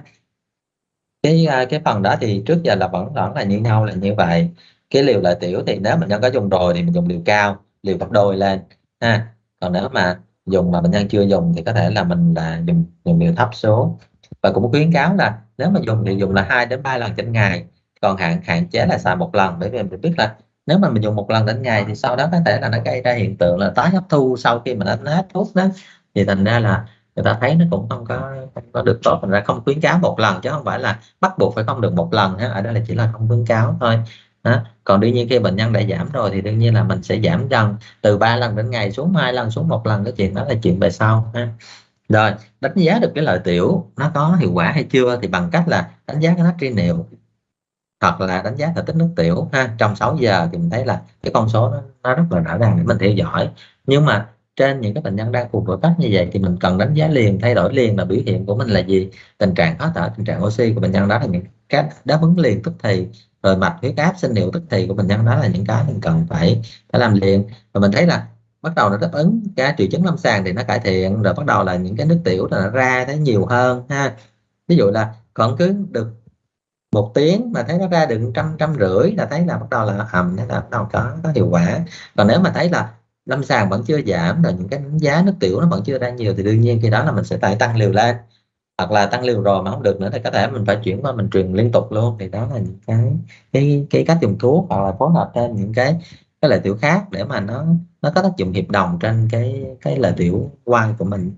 Cái phần đó thì trước giờ là vẫn là như nhau, là như vậy. Cái liều lợi tiểu thì nếu bệnh nhân có dùng rồi thì mình dùng liều cao, liều gấp đôi lên ha. Còn nếu mà dùng mà bệnh nhân chưa dùng thì có thể là mình là dùng liều thấp số. Và cũng khuyến cáo là nếu mà dùng thì dùng là 2 đến 3 lần trên ngày. Còn hạn hạn chế là xài 1 lần, bởi vì mình biết là nếu mà mình dùng 1 lần trên ngày thì sau đó có thể là nó gây ra hiện tượng là tái hấp thu sau khi mình đã hết thuốc đó. Thì thành ra là người ta thấy nó cũng không có được tốt, thành ra không khuyến cáo 1 lần, chứ không phải là bắt buộc phải không được 1 lần ha. Ở đây là chỉ là không khuyến cáo thôi đó. Còn đương nhiên khi bệnh nhân đã giảm rồi thì đương nhiên là mình sẽ giảm dần từ 3 lần đến ngày xuống 2 lần, xuống 1 lần. Cái chuyện đó là chuyện về sau ha. Rồi, đánh giá được cái lợi tiểu nó có hiệu quả hay chưa thì bằng cách là đánh giá cái natri niệu, hoặc là đánh giá thể tích nước tiểu ha. Trong 6 giờ thì mình thấy là cái con số nó rất là rõ ràng để mình theo dõi. Nhưng mà trên những cái bệnh nhân đang phù phổi cấp như vậy thì mình cần đánh giá liền, thay đổi liền là biểu hiện của mình là gì. Tình trạng khó thở, tình trạng oxy của bệnh nhân đó là những cái đáp ứng liền tức thì. Rồi mạch, huyết áp, sinh liệu tức thì của bệnh nhân đó là những cái mình cần phải làm liền. Và mình thấy là bắt đầu nó đáp ứng cái triệu chứng lâm sàng thì nó cải thiện, rồi bắt đầu là những cái nước tiểu nó ra thấy nhiều hơn ha. Ví dụ là còn cứ được 1 tiếng mà thấy nó ra được trăm trăm rưỡi là thấy là bắt đầu là là bắt đầu có hiệu quả. Còn nếu mà thấy là lâm sàng vẫn chưa giảm, rồi những cái đánh giá nước tiểu nó vẫn chưa ra nhiều, thì đương nhiên khi đó là mình sẽ phải tăng liều lên. Hoặc là tăng liều rồi mà không được nữa thì có thể mình phải chuyển qua mình truyền liên tục luôn. Thì đó là những cái cách dùng thuốc, hoặc là phối hợp thêm những cái lợi tiểu khác để mà nó có tác dụng hiệp đồng trên cái lợi tiểu quai của mình.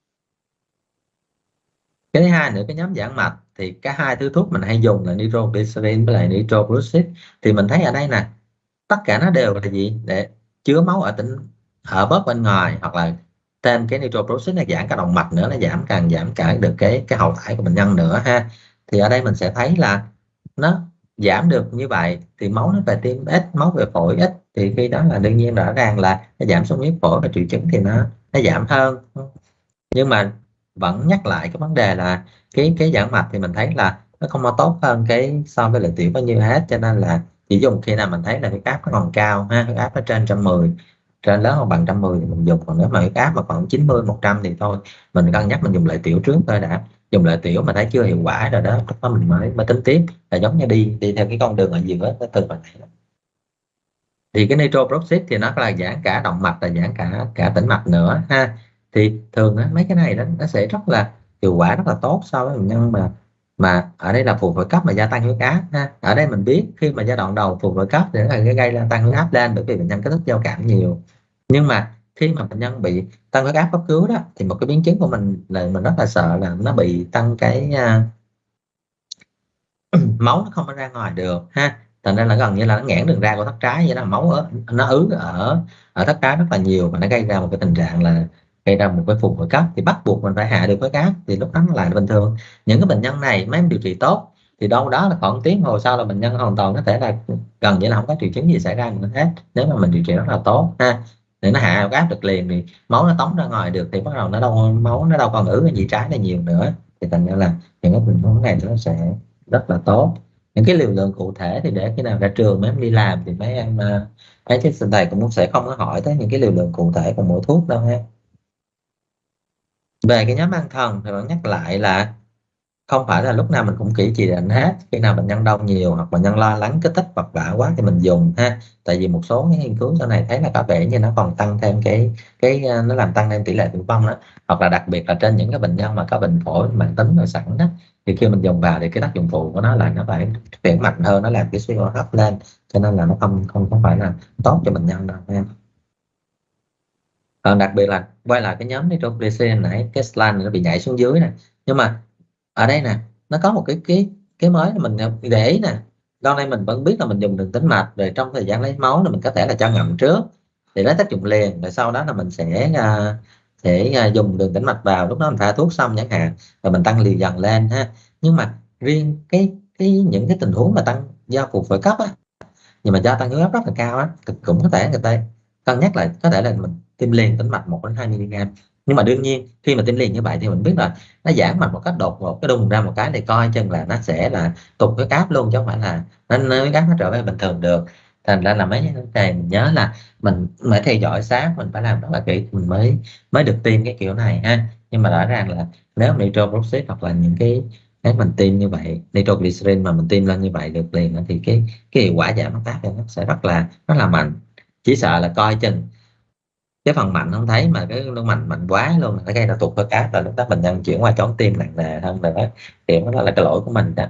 Cái thứ hai nữa, cái nhóm giãn mạch thì cả hai thứ thuốc mình hay dùng là nitroglycerin với lại nitroglucid. Thì mình thấy ở đây nè, tất cả nó đều là gì, để chứa máu ở bớt bên ngoài, hoặc là thêm cái nitroproxit nó giảm cả động mạch nữa, nó càng giảm cả được cái hậu thải của bệnh nhân nữa ha. Thì ở đây mình sẽ thấy là nó giảm được như vậy thì máu nó về tim ít, máu về phổi ít, thì khi đó là đương nhiên rõ ràng là nó giảm xuất huyết phổi và triệu chứng thì nó giảm hơn. Nhưng mà vẫn nhắc lại cái vấn đề là cái giãn mạch thì mình thấy là nó không có tốt hơn cái so với lợi tiểu bao nhiêu hết, cho nên là chỉ dùng khi nào mình thấy là huyết áp nó còn cao ha, huyết áp nó trên 110, trên lớn hơn bằng 110 thì mình dùng, còn nếu mà huyết áp mà còn 90 100 thì thôi mình cân nhắc mình dùng lợi tiểu trước thôi đã. Dùng lợi tiểu mà thấy chưa hiệu quả rồi đó, lúc đó mình mới tính tiếp, là giống như đi theo cái con đường ở giữa nó từ mình thấy. Thì cái nitroproxit thì nó là giãn cả động mạch, là giãn cả tĩnh mạch nữa ha. Thì thường á, mấy cái này nó sẽ rất là hiệu quả, rất là tốt so với bệnh nhân mà ở đây là phù phổi cấp mà gia tăng huyết áp ha. Ở đây mình biết khi mà giai đoạn đầu phù phổi cấp thì nó là gây ra tăng huyết áp lên, bởi vì bệnh nhân có thức giao cảm nhiều. Nhưng mà khi mà bệnh nhân bị tăng huyết áp cấp cứu đó, thì một cái biến chứng của mình là mình rất là sợ là nó bị tăng cái máu nó không có ra ngoài được ha. Thành ra là gần như là nó nghẽn đường ra của thất trái, vậy đó, nó ứ ở thất trái rất là nhiều, và nó gây ra một cái tình trạng là gây ra một cái phù phổi cấp, thì bắt buộc mình phải hạ được huyết áp thì lúc đó nó lại là bình thường. Những cái bệnh nhân này mấy em điều trị tốt thì đâu đó là khoảng tiếng hồi sau là bệnh nhân hoàn toàn có thể là gần như là không có triệu chứng gì xảy ra nữa hết, nếu mà mình điều trị rất là tốt ha. Để nó hạ huyết áp được liền thì máu nó tống ra ngoài được, thì bắt đầu máu nó đâu còn ứ ở nhĩ trái này nhiều nữa, thì thành ra là những cái tình huống này nó sẽ rất là tốt. Những cái liều lượng cụ thể thì để khi nào ra trường mấy em đi làm thì mấy thí sinh thầy cũng sẽ không có hỏi tới những cái liều lượng cụ thể của mỗi thuốc đâu ha. Về cái nhóm an thần thì vẫn nhắc lại là không phải là lúc nào mình cũng kỹ chỉ định hết, khi nào bệnh nhân đau nhiều hoặc bệnh nhân lo lắng kích thích vật vã quá thì mình dùng ha. Tại vì một số cái nghiên cứu sau này thấy là có vẻ như nó còn tăng thêm nó làm tăng thêm tỷ lệ tử vong đó, hoặc là đặc biệt là trên những cái bệnh nhân mà có bệnh phổi mãn tính rồi sẵn đó, thì khi mình dùng vào thì cái tác dụng phụ của nó là nó phải chuyển mạnh hơn, nó làm cái suy hô hấp lên, cho nên là nó không phải là tốt cho bệnh nhân đâu em. Còn đặc biệt là quay lại cái nhóm nitroglycerin nãy, cái slide này nó bị nhảy xuống dưới này, nhưng mà ở đây nè nó có một cái mới là mình để ý nè. Lâu nay mình vẫn biết là mình dùng đường tĩnh mạch, rồi trong thời gian lấy máu là mình có thể là cho ngậm trước thì lấy tác dụng liền, rồi sau đó là mình sẽ dùng đường tĩnh mạch vào, lúc đó mình pha thuốc xong chẳng hạn, rồi mình tăng liều dần lên ha. Nhưng mà riêng những cái tình huống mà tăng do phù phổi cấp á, nhưng mà do tăng huyết áp rất là cao á, cũng có thể người ta cân nhắc lại, có thể là mình tiêm liền tĩnh mạch 1 đến 2 mg. Nhưng mà đương nhiên khi mà tiêm liền như vậy thì mình biết là nó giảm mạch một cách đột ngột, cái đùng ra một cái thì coi chừng là nó sẽ là tụt huyết áp luôn, chứ không phải là huyết áp nó trở về bình thường được. Thành ra là mấy cái này mình nhớ là mình phải theo dõi sát, mình phải làm rất là kỹ mình mới được tiêm cái kiểu này ha. Nhưng mà rõ ràng là nếu nitroproxit hoặc là những cái mình tiêm như vậy, nitroglycerin mà mình tiêm lên như vậy được liền thì cái hiệu quả giảm huyết áp nó sẽ rất là mạnh. Chỉ sợ là coi chừng cái phần mạnh không thấy, mà cái nó mạnh quá luôn, nó gây ra tụt huyết áp, là lúc đó bệnh nhân chuyển qua chống tim nặng nề hơn rồi đó, thì đó là cái lỗi của mình đó.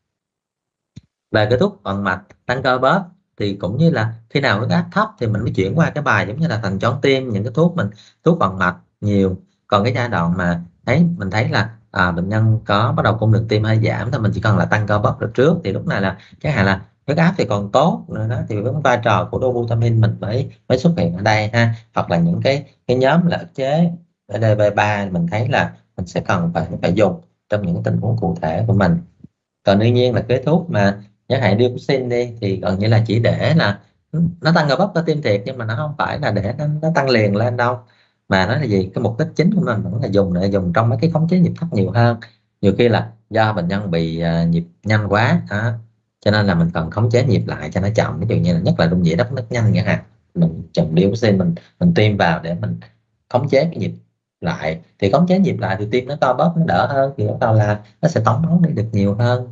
Về cái thuốc vận mạch tăng cơ bắp thì cũng như là khi nào huyết áp thấp thì mình mới chuyển qua cái bài giống như là thành chống tim, những cái thuốc vận mạch nhiều. Còn cái giai đoạn mà mình thấy là bệnh nhân có bắt đầu cung đường tim hơi giảm thì mình chỉ cần là tăng cơ bắp được trước, thì lúc này là chẳng hạn là huyết áp thì còn tốt rồi đó, thì với vai trò của dopamine mình mới xuất hiện ở đây ha. Hoặc là những cái nhóm là ức chế DB3 mình thấy là mình sẽ cần phải dùng trong những tình huống cụ thể của mình. Còn đương nhiên là cái thuốc mà chẳng hạn dioxin đi thì gần như là chỉ để là nó tăng cơ bắp cơ tim thiệt, nhưng mà nó không phải là để nó tăng liền lên đâu, mà nó là gì, cái mục đích chính của mình vẫn là dùng trong mấy cái khống chế nhịp thấp nhiều hơn. Nhiều khi là do bệnh nhân bị nhịp nhanh quá đó, cho nên là mình cần khống chế nhịp lại cho nó chậm, ví dụ như là nhất là rung nhĩ đất nứt nhanh chẳng hạn, mình chậm dioxin mình tiêm vào để mình khống chế cái nhịp lại, thì khống chế nhịp lại thì tim nó co bóp nó đỡ hơn, thì bắt đầu là nó sẽ tống máu đi được nhiều hơn.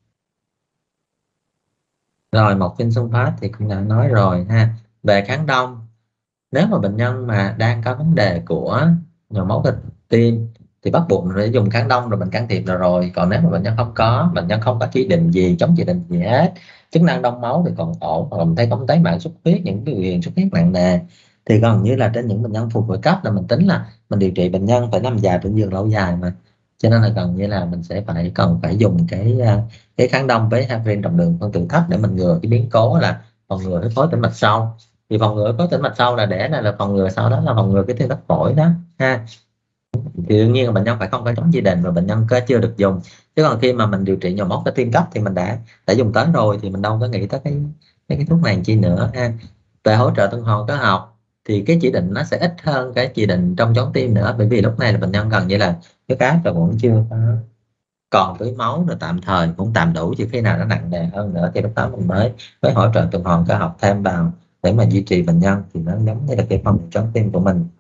Rồi một viên xung phát thì cũng đã nói rồi ha. Về kháng đông, nếu mà bệnh nhân mà đang có vấn đề của nhồi máu cơ tim thì bắt buộc mình phải dùng kháng đông rồi mình can thiệp rồi. Còn nếu mà bệnh nhân không có chỉ định gì, chống chỉ định gì hết, chức năng đông máu thì còn ổn, hoặc là mình thấy không thấy mảng xuất huyết, những cái biểu hiện xuất huyết nặng nề, thì gần như là trên những bệnh nhân phù phổi cấp là mình tính là mình điều trị bệnh nhân phải nằm dài trên giường lâu dài mà, cho nên là gần như là mình sẽ cần phải dùng cái kháng đông với heparin trọng lượng phân tử thấp để mình ngừa cái biến cố là phòng ngừa huyết khối tĩnh mạch sâu. Thì phòng ngừa có tĩnh mạch sâu là để là phòng ngừa, sau đó là phòng ngừa cái thuyên tắc phổi đó ha. Thì đương nhiên là bệnh nhân phải không có chống chỉ định và bệnh nhân có chưa được dùng. Chứ còn khi mà mình điều trị nhồi máu cơ tim cấp thì mình đã dùng tới rồi, thì mình đâu có nghĩ tới cái thuốc này chi nữa ha. Về hỗ trợ tuần hoàn cơ học thì cái chỉ định nó sẽ ít hơn cái chỉ định trong chống tim nữa, bởi vì lúc này là bệnh nhân gần như là huyết áp và cũng chưa có còn tưới máu, rồi tạm thời cũng tạm đủ, chỉ khi nào nó nặng nề hơn nữa thì lúc đó mình mới hỗ trợ tuần hoàn cơ học thêm vào để mà duy trì bệnh nhân, thì nó giống như là cái phòng chống tim của mình.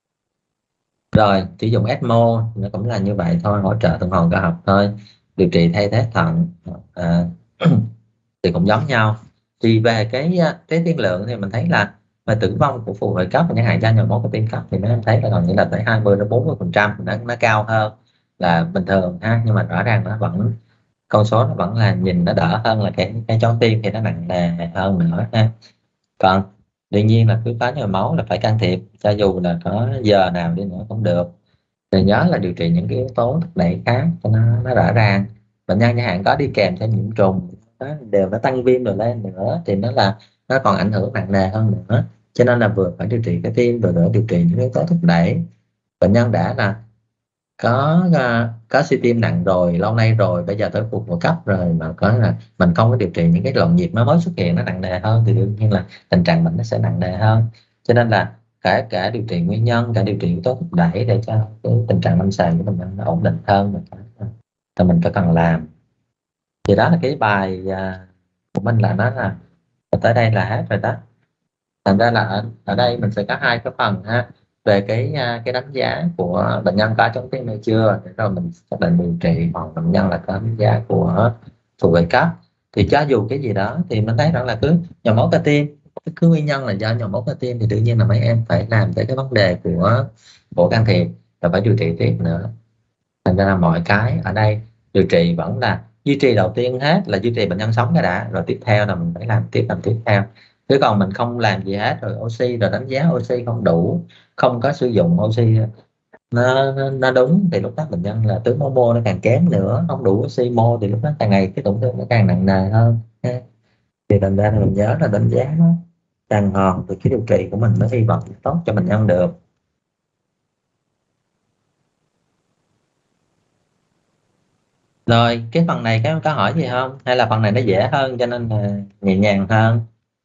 Rồi sử dụng ECMO nó cũng là như vậy thôi, hỗ trợ tuần hoàn cơ học thôi. Điều trị thay thế thận à, thì cũng giống nhau. Thì về cái tiên lượng thì mình thấy là về tử vong của phụ nữ cấp và chẳng hạn do nhồi máu cơ tim cấp thì nó thấy là gần như là tới 20 đến 40%, nó cao hơn là bình thường ha. Nhưng mà rõ ràng nó vẫn, con số nó vẫn là nhìn nó đỡ hơn là cái chống tim thì nó nặng nề hơn nữa ha. Còn đương nhiên là cứ có nhồi máu là phải can thiệp, cho dù là có giờ nào đi nữa cũng được. Thì nhớ là điều trị những cái yếu tố thúc đẩy khác cho nó rõ ràng. Bệnh nhân chẳng hạn có đi kèm theo nhiễm trùng, nó tăng viêm rồi lên nữa thì nó còn ảnh hưởng nặng nề hơn nữa. Cho nên là vừa phải điều trị cái tim, vừa nữa điều trị những yếu tố thúc đẩy. Bệnh nhân đã là có suy tim nặng rồi, lâu nay rồi, bây giờ tới phục hồi cấp rồi mà có là mình không có điều trị những cái loạn nhịp nó mới xuất hiện, nó nặng nề hơn, thì đương nhiên là tình trạng bệnh nó sẽ nặng nề hơn. Cho nên là cả điều trị nguyên nhân, cả điều trị yếu tố thúc đẩy để cho cái tình trạng lâm sàng của mình nó ổn định hơn thì mình có cần làm. Thì đó là cái bài của mình, là nó là tới đây là hết rồi đó. Thành ra là ở đây mình sẽ có hai cái phần ha, về cái đánh giá của bệnh nhân có chống tim hay chưa, để rồi mình xác định điều trị. Còn bệnh nhân là có đánh giá của thuộc về cấp, thì cho dù cái gì đó thì mình thấy rằng là cứ nhồi máu cơ tim, cứ nguyên nhân là do nhồi máu cơ tim thì tự nhiên là mấy em phải làm tới cái vấn đề của can thiệp và phải điều trị tiếp nữa. Thành ra là mọi cái ở đây điều trị vẫn là duy trì, đầu tiên hết là duy trì bệnh nhân sống cái đã, rồi tiếp theo là mình phải làm tiếp theo. Chứ còn mình không làm gì hết, rồi oxy, rồi đánh giá oxy không đủ, không có sử dụng oxy nó đúng, thì lúc đó bệnh nhân là tướng máu mô nó càng kém nữa, không đủ oxy mô thì lúc đó càng ngày cái tổn thương nó càng nặng nề hơn ha. Thì thành ra là mình nhớ là đánh giá nó đàng hoàng từ cái điều trị của mình mới hy vọng tốt cho bệnh nhân được. Rồi cái phần này có hỏi gì không, hay là phần này nó dễ hơn cho nên là nhẹ nhàng hơn?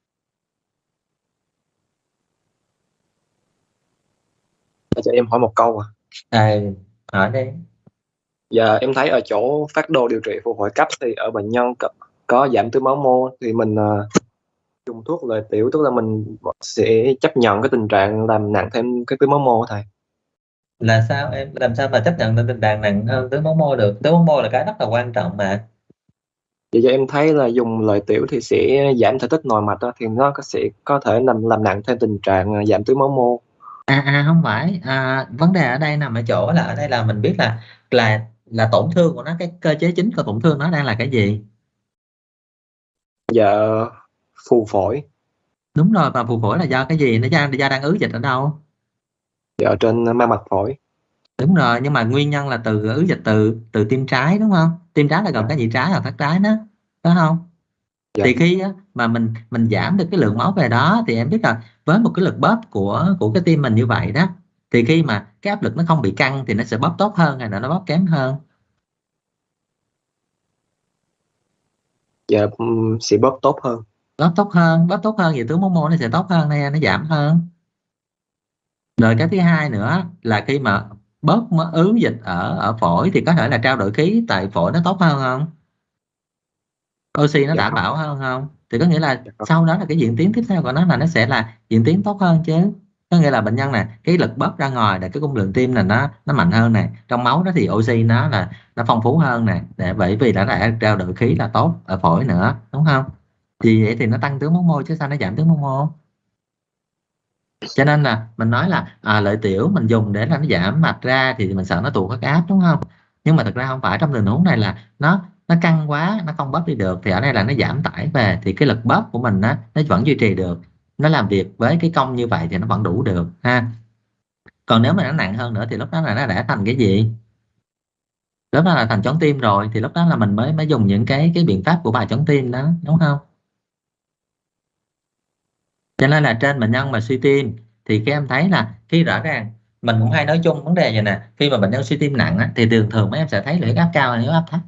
Cho em hỏi một câu à. À, hỏi đi. Giờ em thấy ở chỗ phác đồ điều trị phục hồi cấp thì ở bệnh nhân có giảm tưới máu mô thì mình dùng thuốc lợi tiểu, tức là mình sẽ chấp nhận cái tình trạng làm nặng thêm cái tưới máu mô thầy. Là sao em, làm sao mà chấp nhận tình trạng nặng hơn tưới máu mô được? Tưới máu mô là cái rất là quan trọng mà. Vậy cho em thấy là dùng lợi tiểu thì sẽ giảm thể tích nội mạch đó, thì nó sẽ có thể làm nặng thêm tình trạng giảm tưới máu mô. Không phải, vấn đề ở đây nằm ở chỗ là ở đây là mình biết là tổn thương của nó, cái cơ chế chính của tổn thương nó đang là cái gì. Dạ, phù phổi. Đúng rồi, và phù phổi là do cái gì, nó do đang ứ dịch ở đâu? Dạ, ở trên mang mạch phổi. Đúng rồi, nhưng mà nguyên nhân là từ ứ dịch từ từ tim trái, đúng không? Tim trái là gồm Dạ. cái nhị trái và thất trái đó, phải không? Dạ. Thì khi á, mà mình giảm được cái lượng máu về đó, thì em biết là với một cái lực bóp của cái tim mình như vậy đó, thì khi mà cái áp lực nó không bị căng thì nó sẽ bóp tốt hơn hay là nó bóp kém hơn? Dạ, sẽ bóp tốt hơn. Bóp tốt hơn thì tướng máu mô nó sẽ tốt hơn hay nó giảm hơn. Rồi cái thứ hai nữa là khi mà bóp ứ dịch ở phổi thì có thể là trao đổi khí tại phổi nó tốt hơn không? Oxy nó Dạ đảm không. bảo hơn không? Thì có nghĩa là Dạ không. sau đó là cái diễn tiến tiếp theo của nó là nó sẽ là diễn tiến tốt hơn chứ. Có nghĩa là bệnh nhân này, cái lực bóp ra ngoài là cái cung lượng tim là nó mạnh hơn này, trong máu đó thì oxy nó phong phú hơn này, để bởi vì đã trao đổi khí là tốt ở phổi nữa, đúng không? Thì vậy thì nó tăng tướng máu mô chứ sao nó giảm tướng máu mô. Cho nên là mình nói là lợi tiểu mình dùng để là nó giảm mạch ra thì mình sợ nó tụt huyết áp, đúng không? Nhưng mà thực ra không phải, trong tình huống này là nó căng quá, nó không bóp đi được, thì ở đây là nó giảm tải về thì cái lực bóp của mình nó vẫn duy trì được, nó làm việc với cái công như vậy thì nó vẫn đủ được ha. Còn nếu mà nó nặng hơn nữa thì lúc đó là nó đã thành cái gì? Lúc đó là thành chống tim rồi, thì lúc đó là mình mới dùng những cái biện pháp của bài chống tim đó, đúng không? Cho nên là trên bệnh nhân mà suy tim thì các em thấy là khi rõ ràng mình cũng hay nói chung vấn đề vậy nè, khi mà bệnh nhân suy tim nặng á, thì thường thường mấy em sẽ thấy là huyết áp cao hay huyết áp thấp.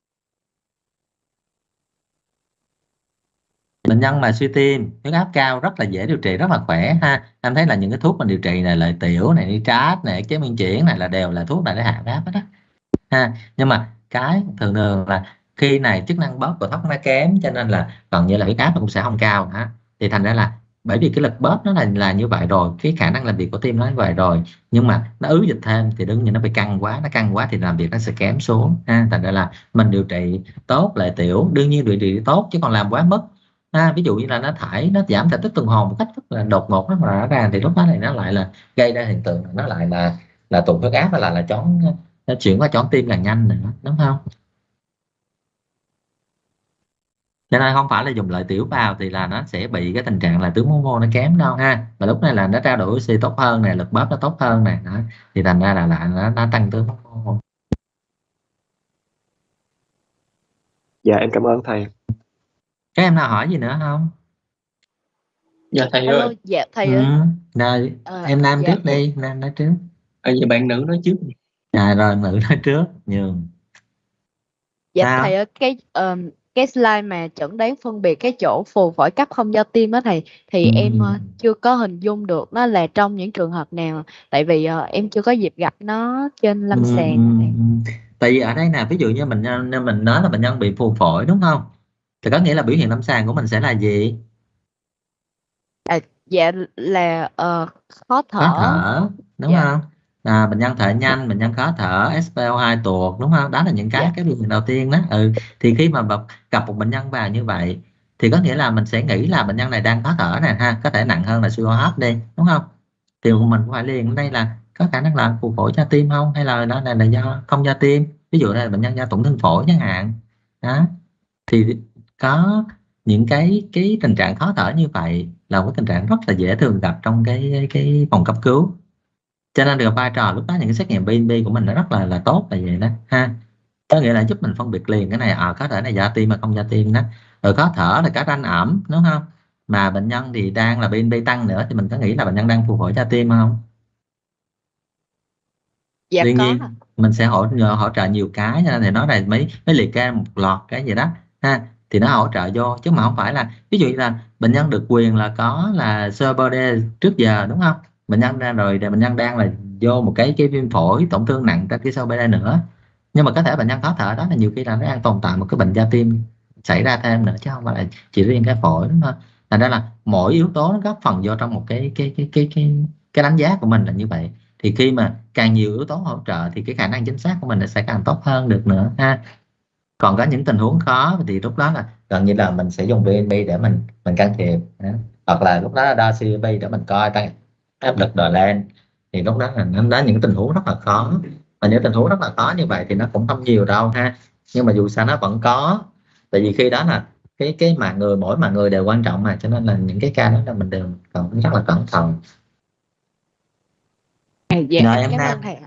Bệnh nhân mà suy tim huyết áp cao rất là dễ điều trị, rất là khỏe ha. Em thấy là những cái thuốc mình điều trị này, lợi tiểu này, nitrat này, chế nguyên chuyển này là đều là thuốc này để hạ huyết áp hết đó ha. Nhưng mà cái thường thường là khi này chức năng bóp của thóc nó kém, cho nên là gần như là huyết áp nó cũng sẽ không cao ha. Thì thành ra là bởi vì cái lực bóp nó là như vậy rồi, cái khả năng làm việc của tim nó như vậy rồi, nhưng mà nó ứ dịch thêm thì đương nhiên nó bị căng quá, nó căng quá thì làm việc nó sẽ kém xuống ha. Thành ra là mình điều trị tốt lợi tiểu đương nhiên điều trị tốt, chứ còn làm quá mức ha, ví dụ như là nó giảm thể tích tuần hoàn một cách rất là đột ngột, rất là rõ ràng, thì lúc đó này nó lại là gây ra hiện tượng, nó lại là tụt huyết áp, là chón, nó chuyển qua chón tim càng nhanh nữa, đúng không? Cho nên không phải là dùng lợi tiểu vào thì là nó sẽ bị cái tình trạng là tướng máu mô nó kém đâu ha, và lúc này là nó trao đổi oxy tốt hơn này, lực bóp nó tốt hơn này đó, thì thành ra là nó tăng tướng máu mô. Dạ em cảm ơn thầy. Các em nào hỏi gì nữa không? Dạ thầy Alo, ơi. dạ thầy ơi. Rồi em nam dạ. trước đi, nam nói trước. Vậy bạn nữ nói trước. Rồi nữ nói trước, nhường. Dạ Sao? thầy ơi, cái slide mà chẩn đoán phân biệt cái chỗ phù phổi cấp không do tim đó thầy, thì em chưa có hình dung được nó là trong những trường hợp nào, tại vì em chưa có dịp gặp nó trên lâm sàng. Tại vì ở đây nè, ví dụ như mình nói là bệnh nhân bị phù phổi đúng không, thì có nghĩa là biểu hiện lâm sàng của mình sẽ là gì? Dạ là khó thở. Đúng không? Bệnh nhân thở nhanh, bệnh nhân khó thở, SpO2 tuột, đúng không? Đó là những cái biểu hiện đầu tiên đó. Thì khi mà gặp một bệnh nhân vào như vậy thì có nghĩa là mình sẽ nghĩ là bệnh nhân này đang khó thở nè ha, có thể nặng hơn là suy hô hấp đi, đúng không? Thì mình cũng phải liền ở đây là có khả năng là phù phổi do tim không, hay là nó là do không do tim, ví dụ là bệnh nhân do tổn thương phổi chẳng hạn đó. Thì có những cái tình trạng khó thở như vậy là một tình trạng rất là dễ thường gặp trong cái phòng cấp cứu, cho nên được vai trò lúc đó những cái xét nghiệm BNP của mình nó rất là tốt là vậy đó ha. Có nghĩa là giúp mình phân biệt liền cái này có thể là do tim mà không do tim đó. Rồi khó thở là có ranh ẩm, đúng không? Mà bệnh nhân thì đang là BNP tăng nữa thì mình có nghĩ là bệnh nhân đang phù phổi do tim không? Dạ Tuy có. nhiên mình sẽ hỗ trợ nhiều cái, cho nên thì nói là mấy liệt kê một loạt cái gì đó ha, thì nó hỗ trợ vô, chứ mà không phải là ví dụ như là bệnh nhân được quyền là có là COPD trước giờ, đúng không? Bệnh nhân ra rồi thì bệnh nhân đang là vô một cái viêm phổi tổn thương nặng trên cái COPD nữa, nhưng mà có thể bệnh nhân khó thở đó là nhiều khi là nó đang tồn tại một cái bệnh da tim xảy ra thêm nữa, chứ không phải là chỉ riêng cái phổi, đúng không? Thành ra là mỗi yếu tố nó góp phần vô trong một cái đánh giá của mình là như vậy. Thì khi mà càng nhiều yếu tố hỗ trợ thì cái khả năng chính xác của mình nó sẽ càng tốt hơn được nữa ha. Còn có những tình huống khó thì lúc đó là gần như là mình sẽ dùng VNP để mình can thiệp ha. Hoặc là lúc đó là đo CVP để mình coi tăng áp lực đè lên, thì lúc đó là nó đó những tình huống rất là khó, và những tình huống rất là khó như vậy thì nó cũng không nhiều đâu ha, nhưng mà dù sao nó vẫn có, tại vì khi đó là cái mạng người, mỗi mạng người đều quan trọng mà, cho nên là những cái ca đó là mình đều cần rất là cẩn thận. Dạ Rồi em cảm Nam. ơn thầy.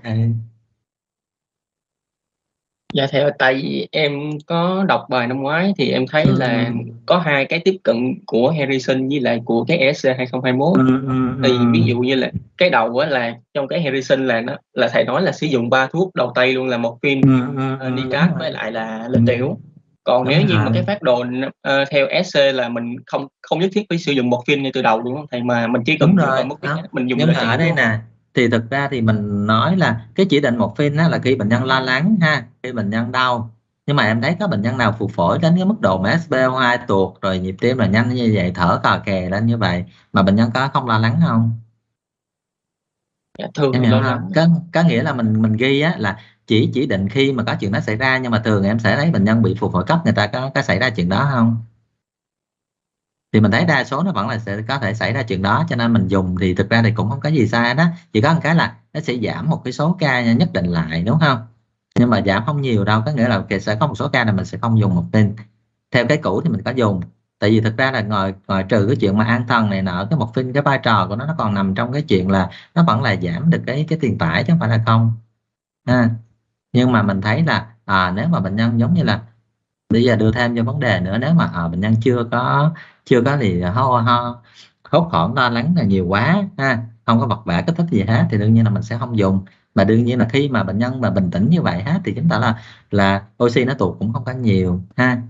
Dạ thầy ơi, tại vì em có đọc bài năm ngoái thì em thấy là có hai cái tiếp cận của Harrison với lại của cái ESC 2021. Thì ví dụ như là cái đầu á là trong cái Harrison là nó là thầy nói là sử dụng 3 thuốc đầu tay luôn, là morphine, nitrat với lại là lợi tiểu. Còn nếu như mà cái phác đồ theo SC là mình không nhất thiết phải sử dụng morphine ngay từ đầu, đúng không thầy, mà mình chỉ cần mình dùng. Nhưng mà ở đây nè, thì thực ra thì mình nói là cái chỉ định morphine là khi bệnh nhân lo lắng ha, khi bệnh nhân đau. Nhưng mà em thấy có bệnh nhân nào phù phổi đến cái mức độ mà SpO2 tuột rồi nhịp tim là nhanh như vậy, thở cò kè lên như vậy mà bệnh nhân có không lo lắng không? Thường em hiểu không? Có nghĩa là mình ghi á là chỉ định khi mà có chuyện đó xảy ra, nhưng mà thường em sẽ thấy bệnh nhân bị phù phổi cấp người ta có xảy ra chuyện đó không? Thì mình thấy đa số nó vẫn là sẽ có thể xảy ra chuyện đó, cho nên mình dùng thì thực ra thì cũng không có gì sai đó, chỉ có một cái là nó sẽ giảm một cái số ca nhất định lại, đúng không? Nhưng mà giảm không nhiều đâu, có nghĩa là sẽ có một số ca này mình sẽ không dùng một tin. Theo cái cũ thì mình có dùng, tại vì thực ra là ngoài trừ cái chuyện mà an thần này nọ, cái morphine cái vai trò của nó còn nằm trong cái chuyện là nó vẫn là giảm được cái tiền tải chứ không phải là không ha. Nhưng mà mình thấy là nếu mà bệnh nhân giống như là bây giờ đưa thêm cho vấn đề nữa, nếu mà bệnh nhân chưa có thì ho hốt hoảng lo lắng là nhiều quá ha, không có vật vã kích thích gì hết thì đương nhiên là mình sẽ không dùng. Mà đương nhiên là khi mà bệnh nhân mà bình tĩnh như vậy hết thì chúng ta là oxy nó tụt cũng không có nhiều ha.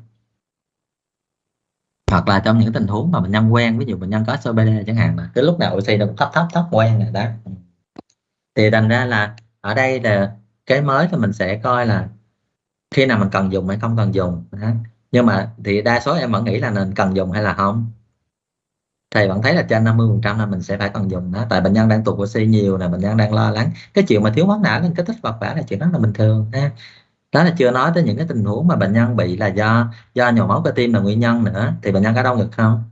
Hoặc là trong những tình huống mà bệnh nhân quen, ví dụ bệnh nhân có COPD chẳng hạn, mà cái lúc nào oxy nó cũng thấp quen rồi đó, thì thành ra là ở đây là cái mới thì mình sẽ coi là khi nào mình cần dùng hay không cần dùng đó. Nhưng mà thì đa số em vẫn nghĩ là nên cần dùng hay là không. Thầy vẫn thấy là trên 50% là mình sẽ phải cần dùng đó, tại bệnh nhân đang tụt oxy nhiều nè, bệnh nhân đang lo lắng. Cái chuyện mà thiếu máu não nên kích thích vật vã là chuyện đó là bình thường ha. Đó là chưa nói tới những cái tình huống mà bệnh nhân bị là do nhồi máu cơ tim là nguyên nhân nữa, thì bệnh nhân có đau ngực không,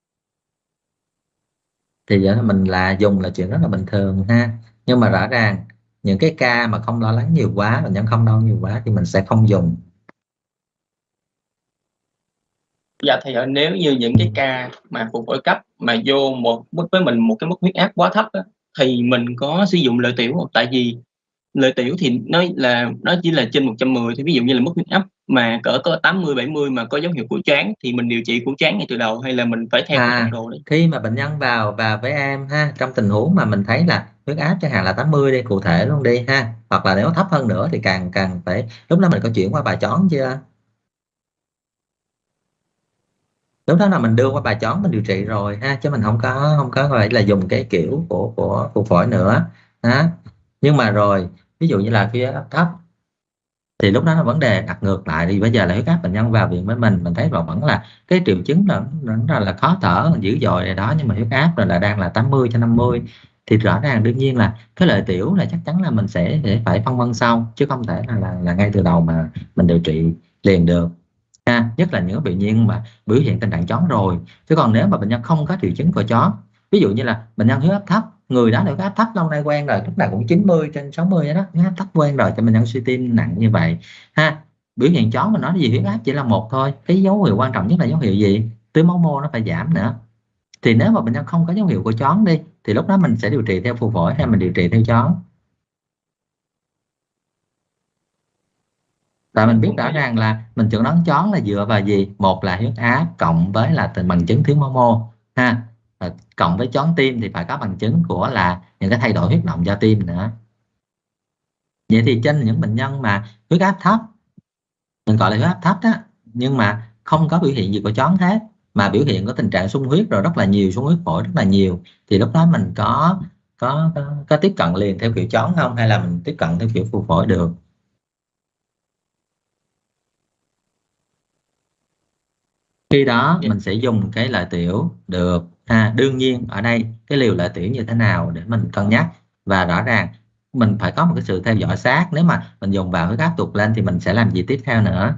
thì giờ mình là dùng là chuyện rất là bình thường ha. Nhưng mà rõ ràng những cái ca mà không lo lắng nhiều quá, bệnh nhân không đau nhiều quá thì mình sẽ không dùng. Dạ thầy ơi, nếu như những cái ca mà phù phổi cấp mà vô với mình một cái mức huyết áp quá thấp á, thì mình có sử dụng lợi tiểu không? Tại vì lợi tiểu thì nó chỉ là trên 110, thì ví dụ như là mức huyết áp mà có 80-70 mà có dấu hiệu của choáng thì mình điều trị của choáng ngay từ đầu, hay là mình phải theo cái phác đồ đấy? Khi mà bệnh nhân vào với em ha, trong tình huống mà mình thấy là huyết áp chẳng hạn là 80 đi, cụ thể luôn đi ha, hoặc là nếu thấp hơn nữa thì càng phải, lúc đó mình có chuyển qua bài chón chưa? Lúc đó là mình đưa qua bài chón mình điều trị rồi ha, chứ mình không có phải là dùng cái kiểu của phù phổi nữa ha. Nhưng mà rồi ví dụ như là khi áp thấp thì lúc đó là vấn đề đặt ngược lại, thì bây giờ là huyết áp bệnh nhân vào viện với mình thấy vẫn là cái triệu chứng là khó thở dữ dội rồi đó, nhưng mà huyết áp rồi là đang là 80/50, thì rõ ràng đương nhiên là cái lợi tiểu là chắc chắn là mình sẽ phải phân vân sau, chứ không thể là ngay từ đầu mà mình điều trị liền được ha. Nhất là những bệnh nhân mà biểu hiện tình trạng chón rồi. Chứ còn nếu mà bệnh nhân không có triệu chứng của chón, ví dụ như là bệnh nhân huyết áp thấp, người đó huyết áp thấp lâu nay quen rồi, lúc nào cũng 90/60 đó, huyết áp thấp quen rồi, cho bệnh nhân suy tim nặng như vậy ha. Biểu hiện chón mình nói gì, huyết áp chỉ là một thôi, cái dấu hiệu quan trọng nhất là dấu hiệu gì? Tưới máu mô nó phải giảm nữa. Thì nếu mà bệnh nhân không có dấu hiệu của chón đi, thì lúc đó mình sẽ điều trị theo phù phổi hay mình điều trị theo chón? Tại mình biết rõ ràng là mình chẩn đoán chón là dựa vào gì? Một là huyết áp cộng với là bằng chứng thiếu máu mô ha. Cộng với chón tim thì phải có bằng chứng của là những cái thay đổi huyết động do tim nữa. Vậy thì trên những bệnh nhân mà huyết áp thấp, mình gọi là huyết áp thấp đó, nhưng mà không có biểu hiện gì của chón hết, mà biểu hiện có tình trạng sung huyết rồi rất là nhiều, sung huyết phổi rất là nhiều, thì lúc đó mình có tiếp cận liền theo kiểu chón không, hay là mình tiếp cận theo kiểu phù phổi được? Khi đó mình sẽ dùng cái lợi tiểu được ha. Đương nhiên ở đây cái liều lợi tiểu như thế nào để mình cân nhắc, và rõ ràng mình phải có một cái sự theo dõi sát. Nếu mà mình dùng vào huyết áp tụt lên thì mình sẽ làm gì tiếp theo nữa?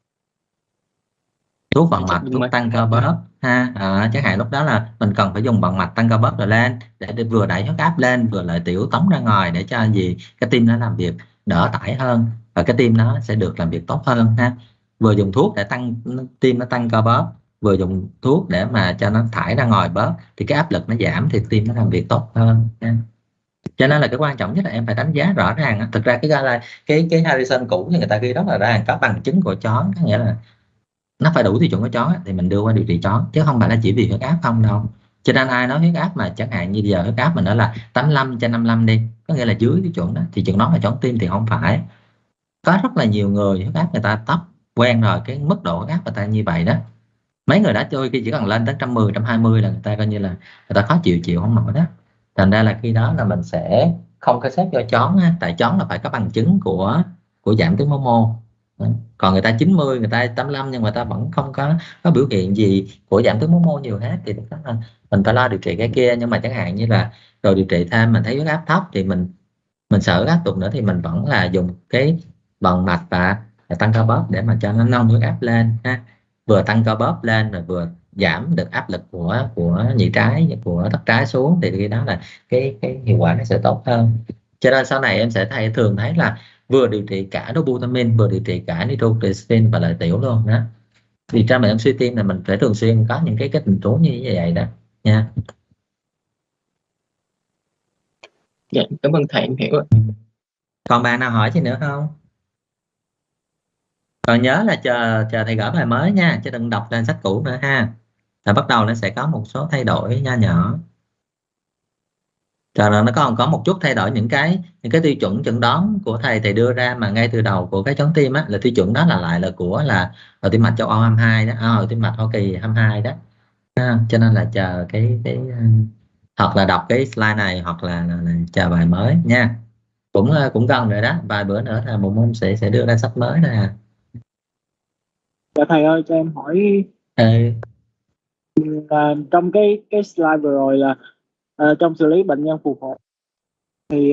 Thuốc vận mạch, thuốc tăng cơ bóp ha. Chẳng hạn lúc đó là mình cần phải dùng vận mạch tăng cơ bóp rồi lên để vừa đẩy huyết áp lên, vừa lợi tiểu tống ra ngoài, để cho gì cái tim nó làm việc đỡ tải hơn và cái tim nó sẽ được làm việc tốt hơn ha. Vừa dùng thuốc để tăng tim nó tăng cơ bóp, vừa dùng thuốc để mà cho nó thải ra ngoài bớt, thì cái áp lực nó giảm thì tim nó làm việc tốt hơn ha. Cho nên là cái quan trọng nhất là em phải đánh giá rõ ràng. Thực ra cái Harrison cũ thì người ta ghi rất là rõ ràng, có bằng chứng của chón, có nghĩa là nó phải đủ tiêu chuẩn của chón thì mình đưa qua điều trị chón, chứ không phải là chỉ vì huyết áp không đâu. Cho nên ai nói huyết áp mà chẳng hạn như giờ huyết áp mình nói là 85/55 đi, có nghĩa là dưới cái chuẩn đó, thì chừng đó là chón tim, thì không phải. Có rất là nhiều người huyết áp người ta thấp quen rồi, cái mức độ huyết áp người ta như vậy đó, mấy người đã chơi khi chỉ cần lên tới 110, 120 là người ta coi như là người ta khó chịu không nổi đó. Thành ra là khi đó là mình sẽ không có xét cho chón ha, tại chón là phải có bằng chứng của giảm tưới máu mô. Còn người ta 90, người ta 85 nhưng người ta vẫn không có biểu hiện gì của giảm tưới máu mô nhiều hết, thì lúc đó là mình phải lo điều trị cái kia. Nhưng mà chẳng hạn như là rồi điều trị thêm mình thấy huyết áp thấp thì mình sợ huyết áp tụt nữa, thì mình vẫn là dùng cái vận mạch và tăng cơ bóp để mà cho nó nâng huyết áp lên ha. Vừa tăng cơ bóp lên rồi vừa giảm được áp lực của nhĩ trái, của thất trái xuống, thì khi đó là cái hiệu quả nó sẽ tốt hơn. Cho nên sau này em sẽ thường thấy là vừa điều trị cả dopamine, vừa điều trị cả nitroglycerin và lợi tiểu luôn đó. Vì trong bệnh nhân suy tim là mình phải thường xuyên có những cái tình huống như vậy đó nha. Dạ, cảm ơn thầy, em hiểu rồi. Còn bạn nào hỏi gì nữa không? Còn nhớ là chờ thầy gửi bài mới nha, chứ đừng đọc lên sách cũ nữa ha. là bắt đầu nó sẽ có một số thay đổi nho nhỏ. Rồi nó còn có một chút thay đổi những cái tiêu chuẩn chẩn đoán của thầy đưa ra mà ngay từ đầu của cái chấn tim á, là tiêu chuẩn đó là lại là của là ở tim mạch châu Âu 22 đó, ở tim mạch Hoa Kỳ 22 đó. Cho nên là chờ cái hoặc là đọc cái slide này hoặc là chờ bài mới nha. Cũng gần rồi đó, vài bữa nữa là bộ môn sẽ đưa ra sách mới nè. Dạ thầy ơi, cho em hỏi trong cái slide vừa rồi là trong xử lý bệnh nhân phù phổi thì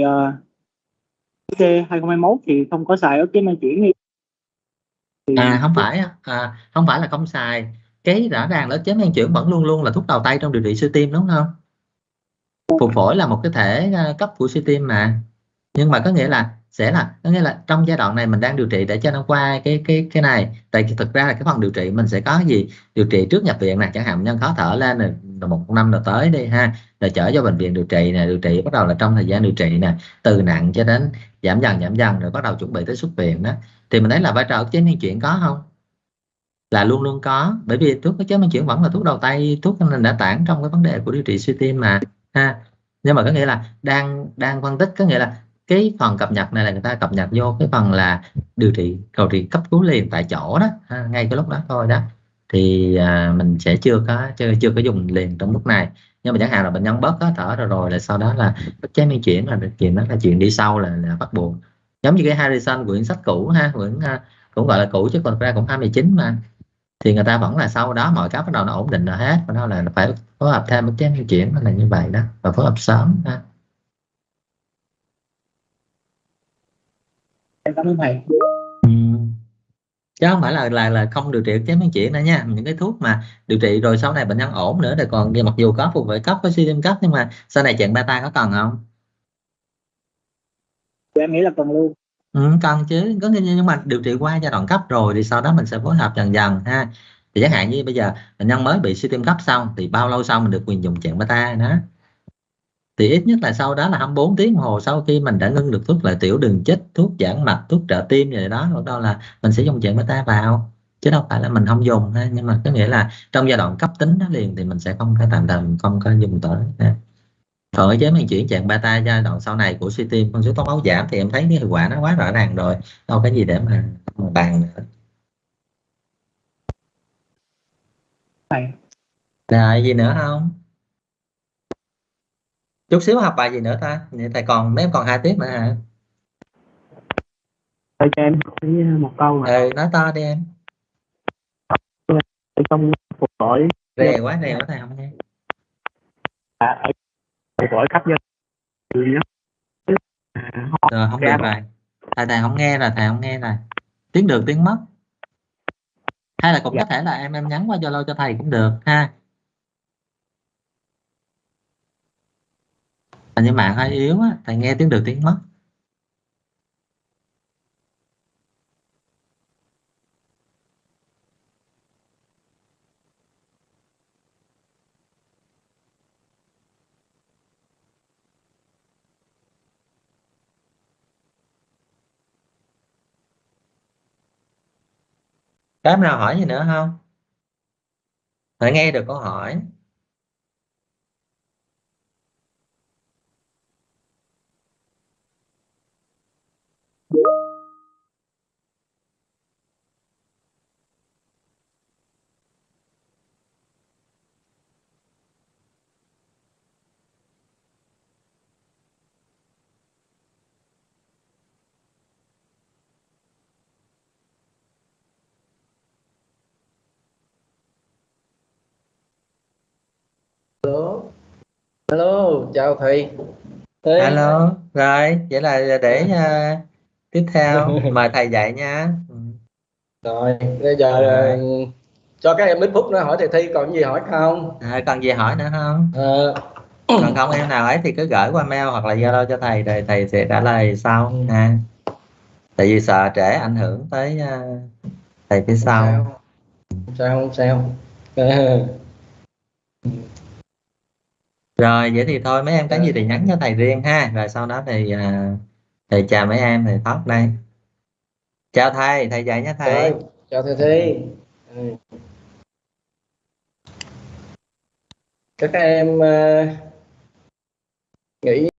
C2021 thì không có xài ức chế men chuyển thì... không phải là không xài, cái rõ ràng là ức chế men chuyển vẫn luôn luôn là thuốc đầu tay trong điều trị suy tim, đúng không? Phù phổi là một cái thể cấp của suy tim mà, nhưng mà có nghĩa là trong giai đoạn này mình đang điều trị để cho nó qua cái này. Tại thực ra là cái phần điều trị mình sẽ có gì điều trị trước nhập viện nè, chẳng hạn bệnh nhân khó thở lên rồi 1 năm rồi tới đi ha, rồi chở cho bệnh viện điều trị nè, điều trị bắt đầu là trong thời gian điều trị nè, từ nặng cho đến giảm dần rồi bắt đầu chuẩn bị tới xuất viện đó, thì mình thấy là vai trò ức chế men chuyển có không, là luôn luôn có, bởi vì thuốc ức chế men chuyển vẫn là thuốc đầu tay, thuốc nền đã tản trong cái vấn đề của điều trị suy tim mà ha. Nhưng mà có nghĩa là đang phân tích, có nghĩa là cái phần cập nhật này là người ta cập nhật vô cái phần là điều trị cấp cứu liền tại chỗ đó ngay cái lúc đó thôi đó, thì mình sẽ chưa có dùng liền trong lúc này. Nhưng mà chẳng hạn là bệnh nhân bớt khó thở rồi là sau đó là ức chế men chuyển là chuyện đi sau là bắt buộc. Giống như cái Harrison, quyển sách cũ ha, cũng gọi là cũ chứ còn ra cũng 29 mà, thì người ta vẫn là sau đó mọi cái bắt đầu nó ổn định rồi hết, bắt đầu là phải phối hợp thêm ức chế men chuyển là như vậy đó, và phối hợp sớm ha. Em cảm ơn thầy. Chứ không phải là không điều trị ức chế men chuyển nữa nha. Những cái thuốc mà điều trị rồi sau này bệnh nhân ổn nữa rồi còn, mặc dù có phù phổi cấp, có suy tim cấp, nhưng mà sau này chặn beta có cần không? Em nghĩ là cần luôn. Cần chứ, nhưng mà điều trị qua giai đoạn cấp rồi thì sau đó mình sẽ phối hợp dần dần ha. Thì chẳng hạn như bây giờ bệnh nhân mới bị suy tim cấp xong thì bao lâu sau mình được quyền dùng chặn beta đó, thì ít nhất là sau đó là 24 tiếng đồng hồ sau khi mình đã ngưng được thuốc lợi tiểu đường chích, thuốc giãn mạch, thuốc trợ tim rồi đó, bắt đầu là mình sẽ dùng chặn beta vào, chứ đâu phải là mình không dùng ha. Nhưng mà có nghĩa là trong giai đoạn cấp tính đó liền thì mình sẽ không có tạm thời không có dùng tới ha. Còn ức chế men chuyển chặn beta giai đoạn sau này của suy tim, con số tốc máu giảm thì em thấy cái hiệu quả nó quá rõ ràng rồi, đâu có gì để mà bàn nữa. Rồi gì nữa không? Chút xíu học bài gì nữa ta? Thầy còn mấy em còn 2 tiết nữa hả? Thầy cho em hỏi một câu mà. Nói to đi em. Trong phù phổi Rè quá thầy không nghe. ở phù phổi cấp do rồi không được rồi. Thầy không nghe rồi, tiếng được tiếng mất. Hay là cũng có thể là em nhắn qua Zalo cho thầy cũng được ha. Hình như mạng hơi yếu á, thầy nghe tiếng được tiếng mất. Có em nào hỏi gì nữa không? Thầy nghe được câu hỏi. Hello, chào thầy. Hello, rồi vậy là để tiếp theo mời thầy dạy nha. Rồi, bây giờ cho các em ít phút nữa hỏi thầy Thi còn gì hỏi không? Còn gì hỏi nữa không? Còn không em nào ấy thì cứ gửi qua mail hoặc là Zalo cho thầy, rồi thầy sẽ trả lời sau ha. Tại vì sợ trễ ảnh hưởng tới thầy phía sau. Không sao. Rồi vậy thì thôi, mấy em có gì thì nhắn cho thầy riêng ha. Rồi sau đó thì thầy chào mấy em, thầy thoát đây. Chào thầy dạy nha thầy. Rồi, chào thầy Thi. các em nghĩ